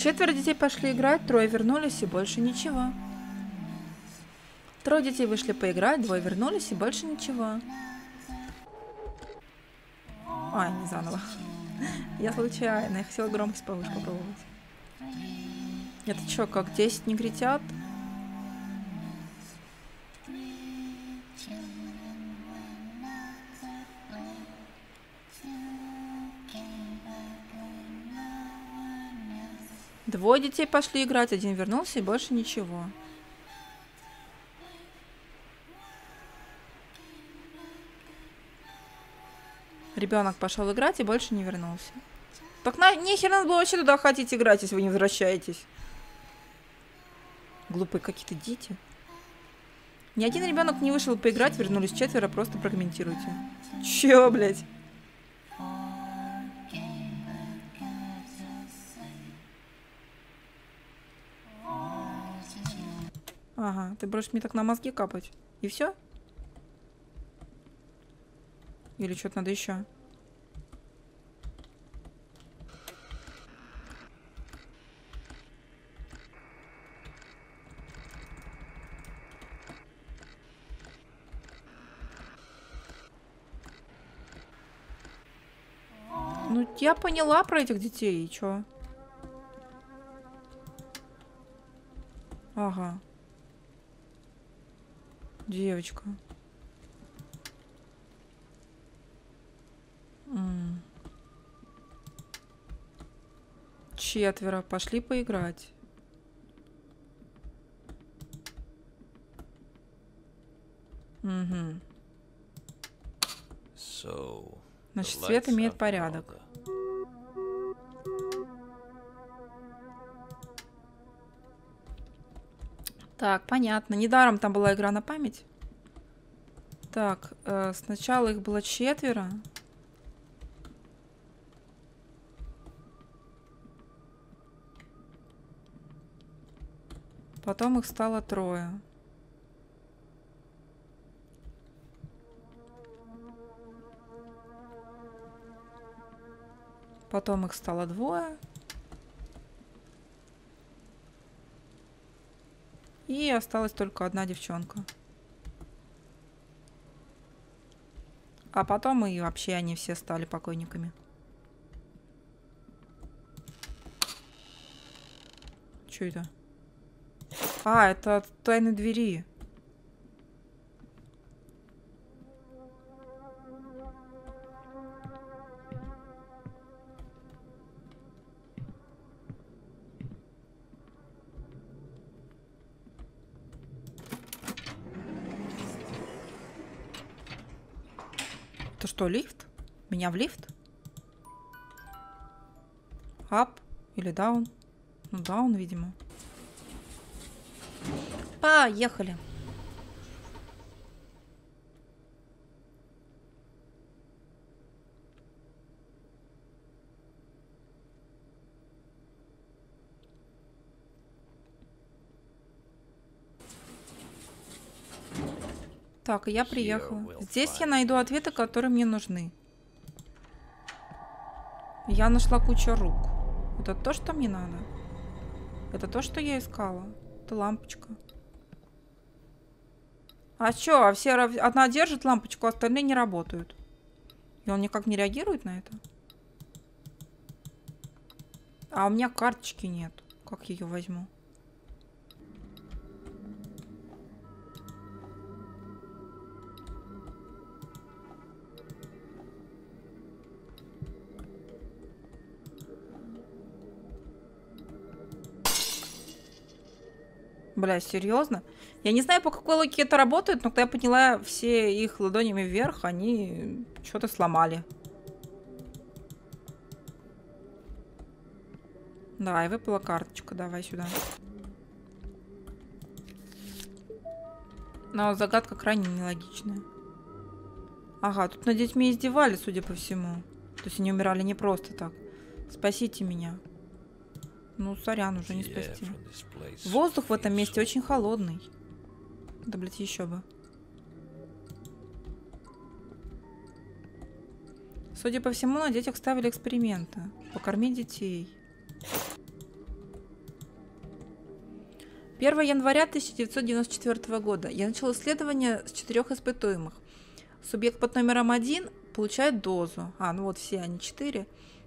Четверо детей пошли играть, трое вернулись и больше ничего. Трое детей вышли поиграть, двое вернулись и больше ничего. А, не заново. Я случайно, я хотела громкость повыше попробовать. Это что, как десять негритят? Двое детей пошли играть, один вернулся и больше ничего. Ребенок пошел играть и больше не вернулся. Так на... нехер надо было вообще туда ходить играть, если вы не возвращаетесь. Глупые какие-то дети. Ни один ребенок не вышел поиграть, вернулись четверо, просто прокомментируйте. Чё, блядь? Ага, ты будешь мне так на мозги капать. И все? Или что-то надо еще? Ну, я поняла про этих детей, и чё? Ага. Девочка. М. Четверо. Пошли поиграть. Угу. So, Значит, the свет lights имеет have порядок. order. Так, понятно. Недаром там была игра на память. Так, э, сначала их было четверо. Потом их стало трое. Потом их стало двое. И осталась только одна девчонка. А потом и вообще они все стали покойниками. Что это? А, это от тайной двери. Это что, лифт? Меня в лифт? Ап или даун? Ну, даун, видимо. Поехали. Так, я приехала. Здесь я найду ответы, которые мне нужны. Я нашла кучу рук. Это то, что мне надо? Это то, что я искала? Это лампочка. А чё? А все рав- одна держит лампочку, а остальные не работают. И он никак не реагирует на это? А у меня карточки нет. Как ее возьму? Бля, серьезно? Я не знаю, по какой логике это работает, но когда я подняла все их ладонями вверх, они что-то сломали. Давай, выпала карточка, давай сюда. Но загадка крайне нелогичная. Ага, тут над детьми издевались, судя по всему. То есть они умирали не просто так. Спасите меня. Ну, сорян, уже не спасти. Воздух в этом месте очень холодный. Да, блядь, еще бы. Судя по всему, на детях ставили эксперименты. Покормить детей. первого января тысяча девятьсот девяносто четвёртого года я начал исследование с четырех испытуемых. Субъект под номером один получает дозу. А, ну вот все они четыре.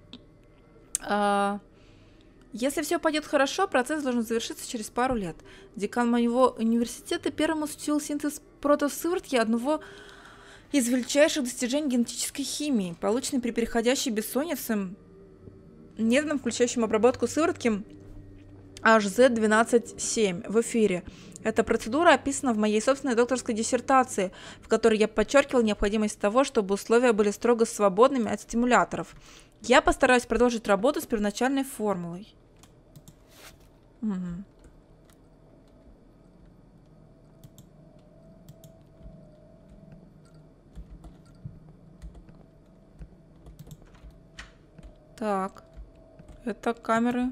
А, если все пойдет хорошо, процесс должен завершиться через пару лет. Декан моего университета первым осуществил синтез протосыворотки одного из величайших достижений генетической химии, полученной при переходящей бессоннице методом, включающим обработку сыворотки эйч зет двенадцать семь в эфире. Эта процедура описана в моей собственной докторской диссертации, в которой я подчеркивал необходимость того, чтобы условия были строго свободными от стимуляторов. Я постараюсь продолжить работу с первоначальной формулой. Угу. Так. Это камеры.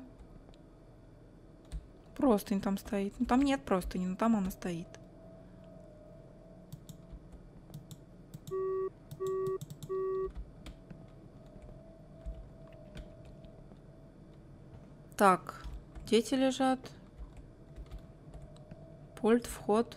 Простынь там стоит. Ну там нет простыни, но там она стоит. Так, дети лежат. Пульт, вход.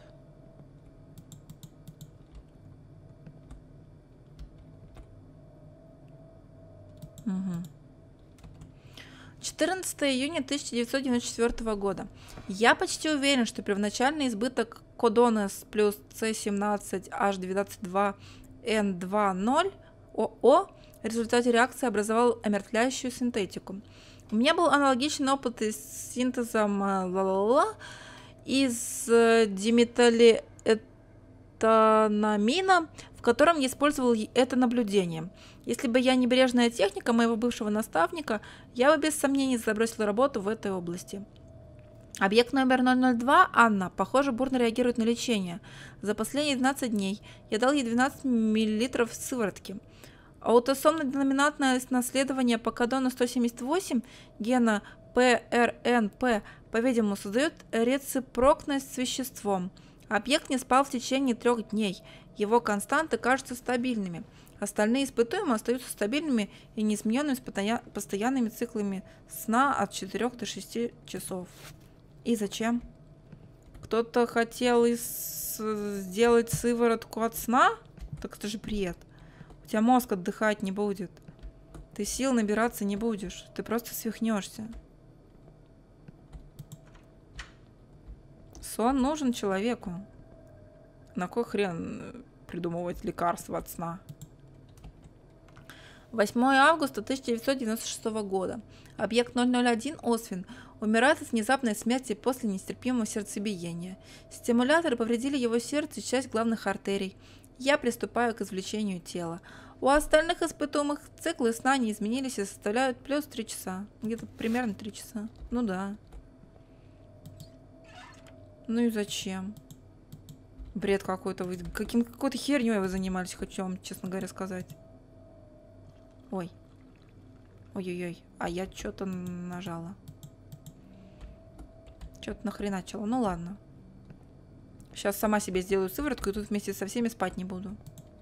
Угу. четырнадцатого июня тысяча девятьсот девяносто четвёртого года. Я почти уверен, что первоначальный избыток кодона с плюс си семнадцать эйч двадцать два эн двадцать ОО в результате реакции образовал омертвляющую синтетику. У меня был аналогичный опыт с синтезом ла-ла-ла из диметилэтанамина, в котором я использовал это наблюдение. Если бы я не бережная техника моего бывшего наставника, я бы без сомнений забросила работу в этой области. Объект номер ноль ноль два, Анна, похоже, бурно реагирует на лечение. За последние двенадцать дней я дал ей двенадцать миллилитров сыворотки. Аутосомно-деноминантное наследование по кодону сто семьдесят восемь гена пэ эр эн пэ, по-видимому, создает рецепрокность с веществом. Объект не спал в течение трех дней. Его константы кажутся стабильными. Остальные испытуемые остаются стабильными и неизмененными с постоянными циклами сна от четырёх до шести часов. И зачем? Кто-то хотел из... сделать сыворотку от сна? Так это же бред. У тебя мозг отдыхать не будет. Ты сил набираться не будешь. Ты просто свихнешься. Сон нужен человеку. На кой хрен придумывать лекарства от сна? восьмого августа тысяча девятьсот девяносто шестого года. Объект ноль ноль один Освин умирает от внезапной смерти после нестерпимого сердцебиения. Стимуляторы повредили его сердце и часть главных артерий. Я приступаю к извлечению тела. У остальных испытуемых циклы сна не изменились и составляют плюс три часа. Где-то примерно три часа. Ну да. Ну и зачем? Бред какой-то. Вы каким, какой-то херней вы занимались, хочу вам, честно говоря, сказать. Ой. Ой-ой-ой. А я что-то нажала. Что-то нахреначила. Ну ладно. Сейчас сама себе сделаю сыворотку и тут вместе со всеми спать не буду.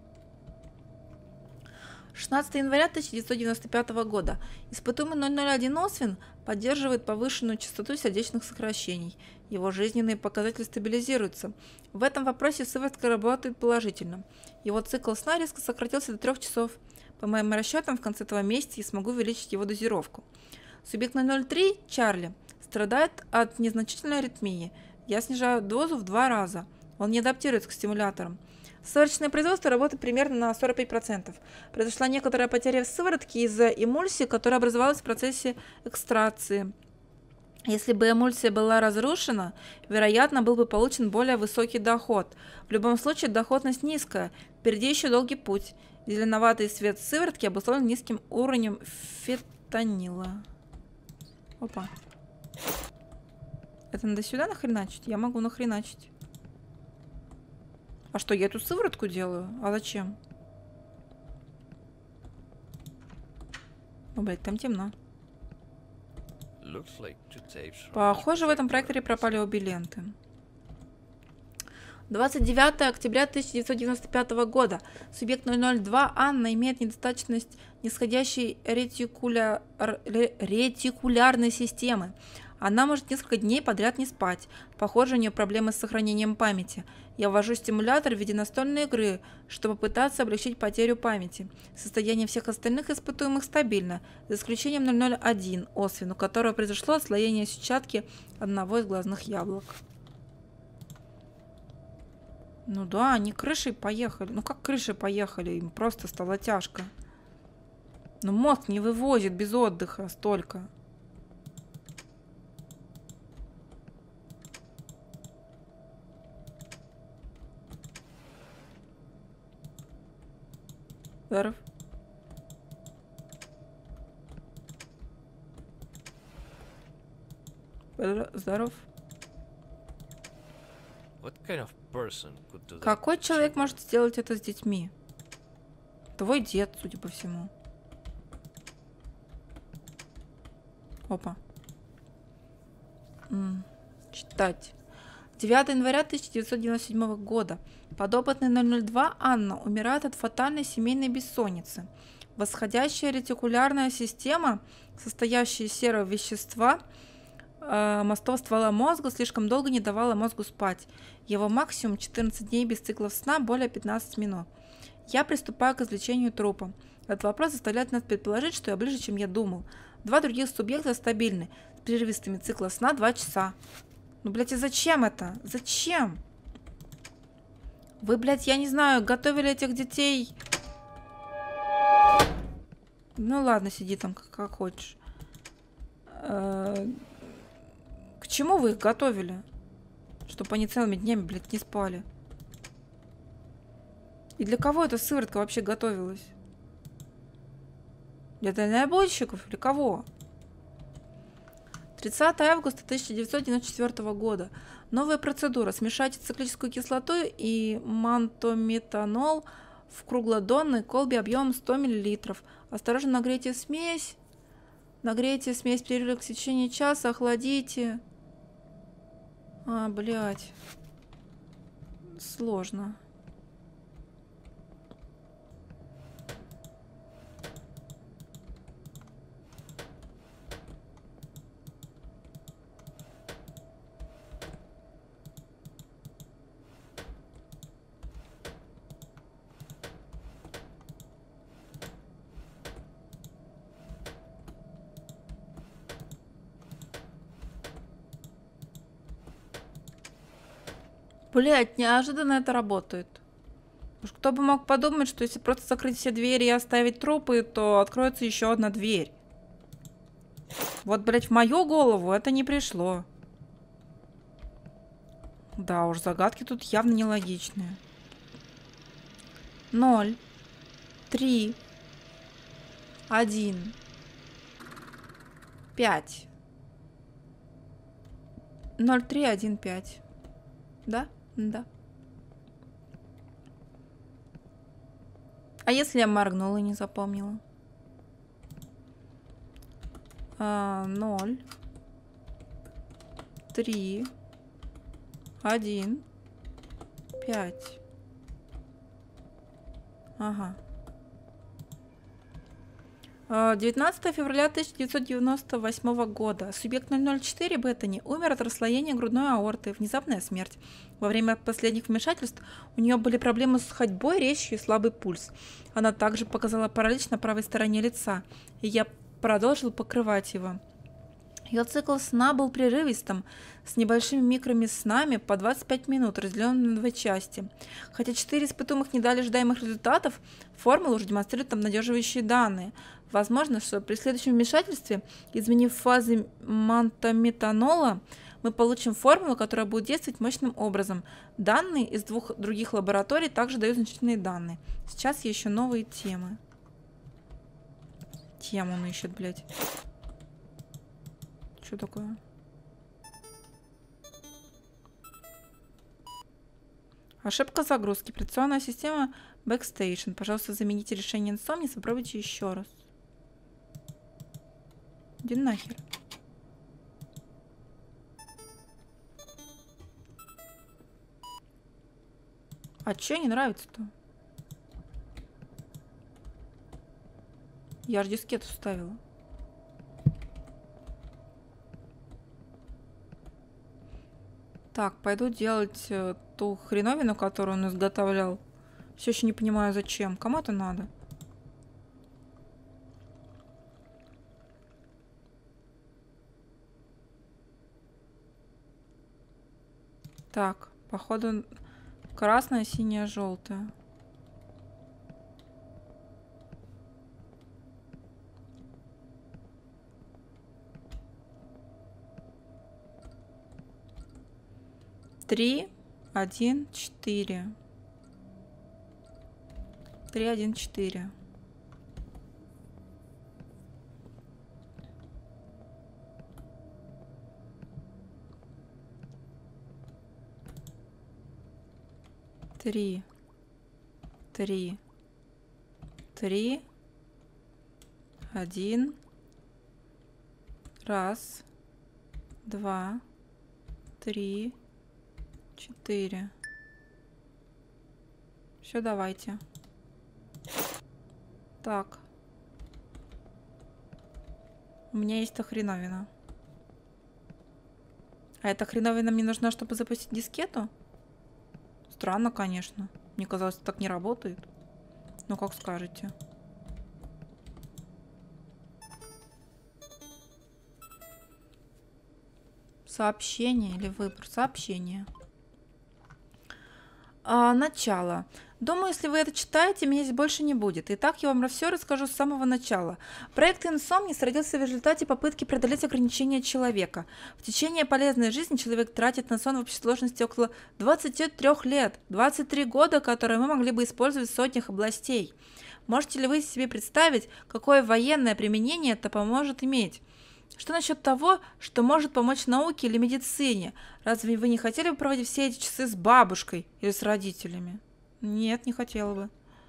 шестнадцатого января тысяча девятьсот девяносто пятого года. Испытуемый ноль ноль один Освин поддерживает повышенную частоту сердечных сокращений. Его жизненные показатели стабилизируются. В этом вопросе сыворотка работает положительно. Его цикл сна резко сократился до трех часов. По моим расчетам, в конце этого месяца я смогу увеличить его дозировку. Субъект ноль ноль три, Чарли, страдает от незначительной аритмии. Я снижаю дозу в два раза. Он не адаптируется к стимуляторам. Сывороточное производство работает примерно на сорок пять процентов. Произошла некоторая потеря сыворотки из-за эмульсии, которая образовалась в процессе экстракции. Если бы эмульсия была разрушена, вероятно, был бы получен более высокий доход. В любом случае, доходность низкая. Впереди еще долгий путь. Зеленоватый цвет сыворотки обусловлен низким уровнем фентанила. Опа. Это надо сюда нахреначить? Я могу нахреначить. А что, я эту сыворотку делаю? А зачем? О, блядь, там темно. Похоже, в этом проекторе пропали обе ленты. двадцать девятого октября тысяча девятьсот девяносто пятого года. Субъект ноль ноль два Анна имеет недостаточность нисходящей ретикуля... ретикулярной системы. Она может несколько дней подряд не спать. Похоже, у нее проблемы с сохранением памяти. Я ввожу стимулятор в виде настольной игры, чтобы пытаться облегчить потерю памяти. Состояние всех остальных испытуемых стабильно, за исключением ноль ноль один Освин, у которого произошло отслоение сетчатки одного из глазных яблок. Ну да, они крышей поехали. Ну как крышей поехали? Им просто стало тяжко. Но мозг не вывозит без отдыха столько. Здоров. Здоров. What kind of person could do that? Какой человек может сделать это с детьми? Твой дед, судя по всему. Опа. М-м, читать. девятого января тысяча девятьсот девяносто седьмого года. Подопытный ноль ноль два Анна умирает от фатальной семейной бессонницы. Восходящая ретикулярная система, состоящая из серого вещества, э, мостов ствола мозга, слишком долго не давала мозгу спать. Его максимум четырнадцать дней без циклов сна, более пятнадцати минут. Я приступаю к извлечению трупа. Этот вопрос заставляет нас предположить, что я ближе, чем я думал. Два других субъекта стабильны, с прерывистыми цикла сна два часа. Ну, блядь, и зачем это? Зачем? Вы, блядь, я не знаю, готовили этих детей... Ну, ладно, сиди там, как, как хочешь. Э-э- К чему вы их готовили? Чтобы они целыми днями, блядь, не спали. И для кого эта сыворотка вообще готовилась? Для дальнобойщиков или кого? тридцатого августа тысяча девятьсот девяносто четвёртого года. Новая процедура. Смешайте циклическую кислоту и мантометанол в круглодонной колбе объемом сто миллилитров. Осторожно нагрейте смесь. Нагрейте смесь в перерыв в течение часа. Охладите. А, блядь. Сложно. Блять, неожиданно это работает. Уж кто бы мог подумать, что если просто закрыть все двери и оставить трупы, то откроется еще одна дверь. Вот, блять, в мою голову это не пришло. Да уж, загадки тут явно нелогичные. Ноль. Три. Один. Пять. Ноль, три, один, пять. Да? Да. А если я моргнула и не запомнила? А, ноль. Три. Один. Пять. Ага. девятнадцатого февраля тысяча девятьсот девяносто восьмого года. Субъект ноль ноль четыре Беттани умер от расслоения грудной аорты. Внезапная смерть. Во время последних вмешательств у нее были проблемы с ходьбой, речью и слабый пульс. Она также показала паралич на правой стороне лица, и я продолжил покрывать его. Ее цикл сна был прерывистым, с небольшими микроми снами по двадцать пять минут, разделенными на две части. Хотя четыре испытуемых не дали ожидаемых результатов, формула уже демонстрирует обнадеживающие данные. Возможно, что при следующем вмешательстве, изменив фазы мантометанола, мы получим формулу, которая будет действовать мощным образом. Данные из двух других лабораторий также дают значительные данные. Сейчас еще новые темы. Тему он ищет, блядь. Что такое? Ошибка загрузки. Операционная система Backstation. Пожалуйста, замените решение инсомнии, попробуйте еще раз. Иди нахер. А че не нравится-то? Я же дискету вставила. Так, пойду делать э, ту хреновину, которую он изготовлял. Все еще не понимаю, зачем. Кому это надо? Так, походу красное, синее, желтое. Три, один, четыре. Три, один, четыре. Три. Три. Три. Один. Раз. Два. Три. Четыре. Все, давайте. Так. У меня есть та хреновина. А эта хреновина мне нужна, чтобы запустить дискету? Странно, конечно. Мне казалось, так не работает. Ну, как скажете. Сообщение или выбор? Сообщение. А, начало. Думаю, если вы это читаете, меня здесь больше не будет. Итак, я вам все расскажу с самого начала. Проект Insomnis родился в результате попытки преодолеть ограничения человека. В течение полезной жизни человек тратит на сон в общей сложности около двадцати трёх лет. двадцать три года, которые мы могли бы использовать в сотнях областей. Можете ли вы себе представить, какое военное применение это поможет иметь? Что насчет того, что может помочь науке или медицине? Разве вы не хотели бы проводить все эти часы с бабушкой или с родителями? Нет, не хотела бы.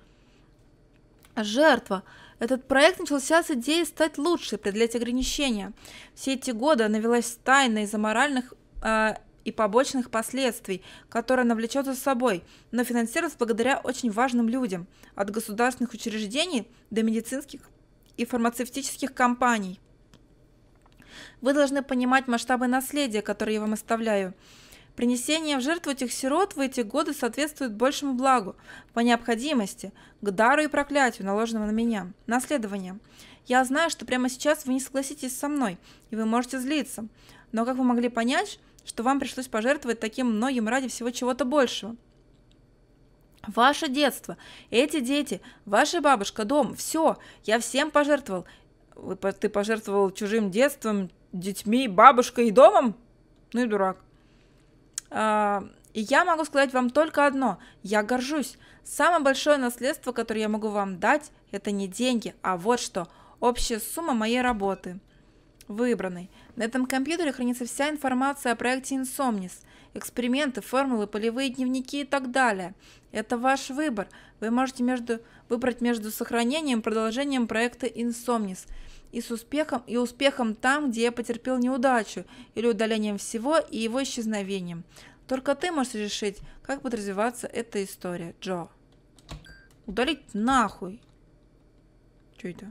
Жертва. Этот проект начался с идеи стать лучше, преодолеть ограничения. Все эти годы она велась тайно из-за моральных э, и побочных последствий, которые она влечет за собой, но финансировалась благодаря очень важным людям, от государственных учреждений до медицинских и фармацевтических компаний. Вы должны понимать масштабы наследия, которое я вам оставляю. Принесение в жертву этих сирот в эти годы соответствует большему благу, по необходимости, к дару и проклятию, наложенному на меня. Наследование. Я знаю, что прямо сейчас вы не согласитесь со мной, и вы можете злиться. Но как вы могли понять, что вам пришлось пожертвовать таким многим ради всего чего-то большего? Ваше детство, эти дети, ваша бабушка, дом, все, я всем пожертвовал. Вы, ты пожертвовал чужим детством, детьми, бабушкой и домом? Ну и дурак. А, и я могу сказать вам только одно. Я горжусь. Самое большое наследство, которое я могу вам дать, это не деньги, а вот что. Общая сумма моей работы. Выбранной. На этом компьютере хранится вся информация о проекте Insomnis. Эксперименты, формулы, полевые дневники и так далее. Это ваш выбор. Вы можете между, выбрать между сохранением и продолжением проекта Insomnis и с успехом, и успехом там, где я потерпел неудачу, или удалением всего и его исчезновением. Только ты можешь решить, как будет развиваться эта история, Джо. Удалить нахуй. Что это?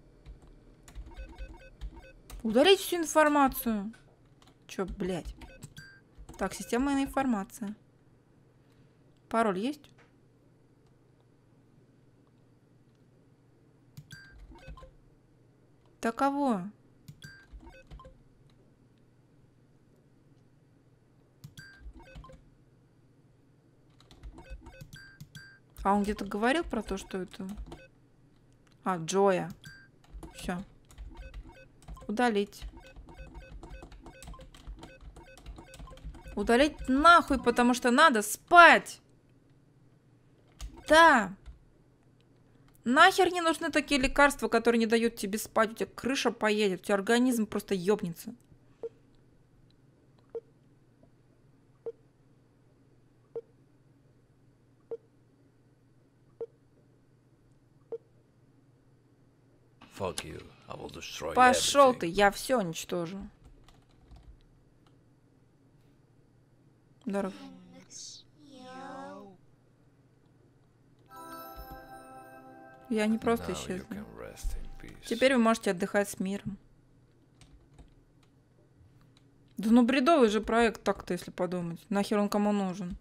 Удалить всю информацию. Чё, блядь? Так, система информации. Пароль есть? Так кого? А он где-то говорил про то, что это... А, Джоя. Все. Удалить. Удалить нахуй, потому что надо спать. Да. Нахер не нужны такие лекарства, которые не дают тебе спать. У тебя крыша поедет, у тебя организм просто ёбнется. Fuck you. I will destroy Пошел everything. ты, я все уничтожу. Здоров. Я не просто Now you исчезла. can rest in peace. Теперь вы можете отдыхать с миром. Да ну бредовый же проект так-то, если подумать. Нахер он кому нужен?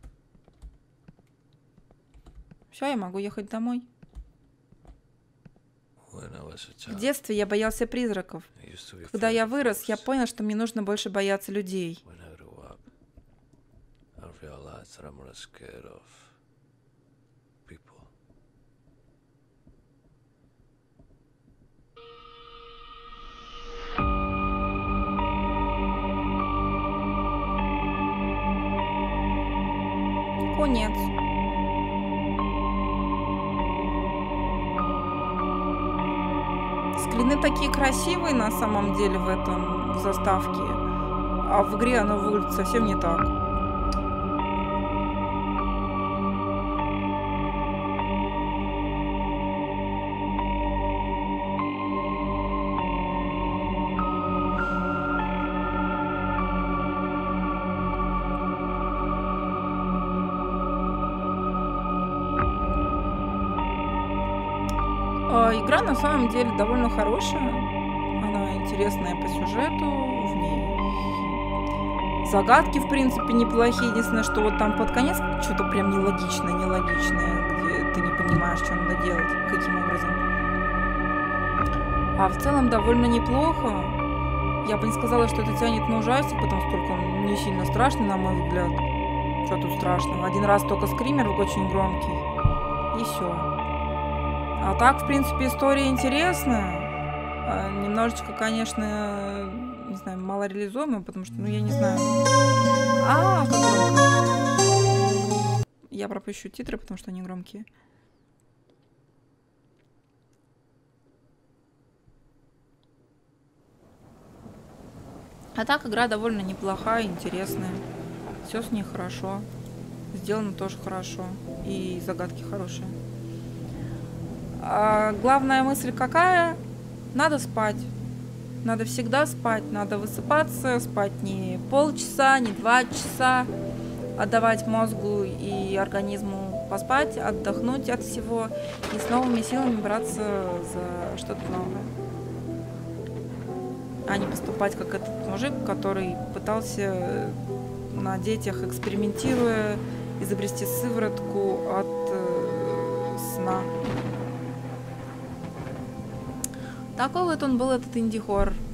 Все, я могу ехать домой. When I was a В child, детстве я боялся призраков. I used to be Когда afraid я of вырос, я ghosts. понял, что мне нужно больше бояться людей. When I grew up, I realized that I'm more scared of people. Конец. Скрины такие красивые на самом деле в этом в заставке, а в игре оно выглядит совсем не так. А, Игра на самом деле довольно хорошая. Она интересная по сюжету. В ней загадки, в принципе, неплохие. Единственное, что вот там под конец что-то прям нелогичное, нелогичное, где ты не понимаешь, что надо делать, каким образом. А в целом довольно неплохо. Я бы не сказала, что это тянет на ужастик, потому что только он не сильно страшный, на мой взгляд. Что тут страшного? Один раз только скример очень громкий. И все. А так, в принципе, история интересная. А, немножечко, конечно, не знаю, мало реализуемая, потому что, ну, я не знаю. А, как громко. Я пропущу титры, потому что они громкие. А так, игра довольно неплохая, интересная. Все с ней хорошо. Сделано тоже хорошо. И загадки хорошие. А главная мысль какая? Надо спать. Надо всегда спать. Надо высыпаться, спать не полчаса, не два часа. Отдавать мозгу и организму поспать, отдохнуть от всего. И с новыми силами браться за что-то новое. А не поступать как этот мужик, который пытался на детях, экспериментируя, изобрести сыворотку от э, сна. Такой вот он был, этот инди-хоррор.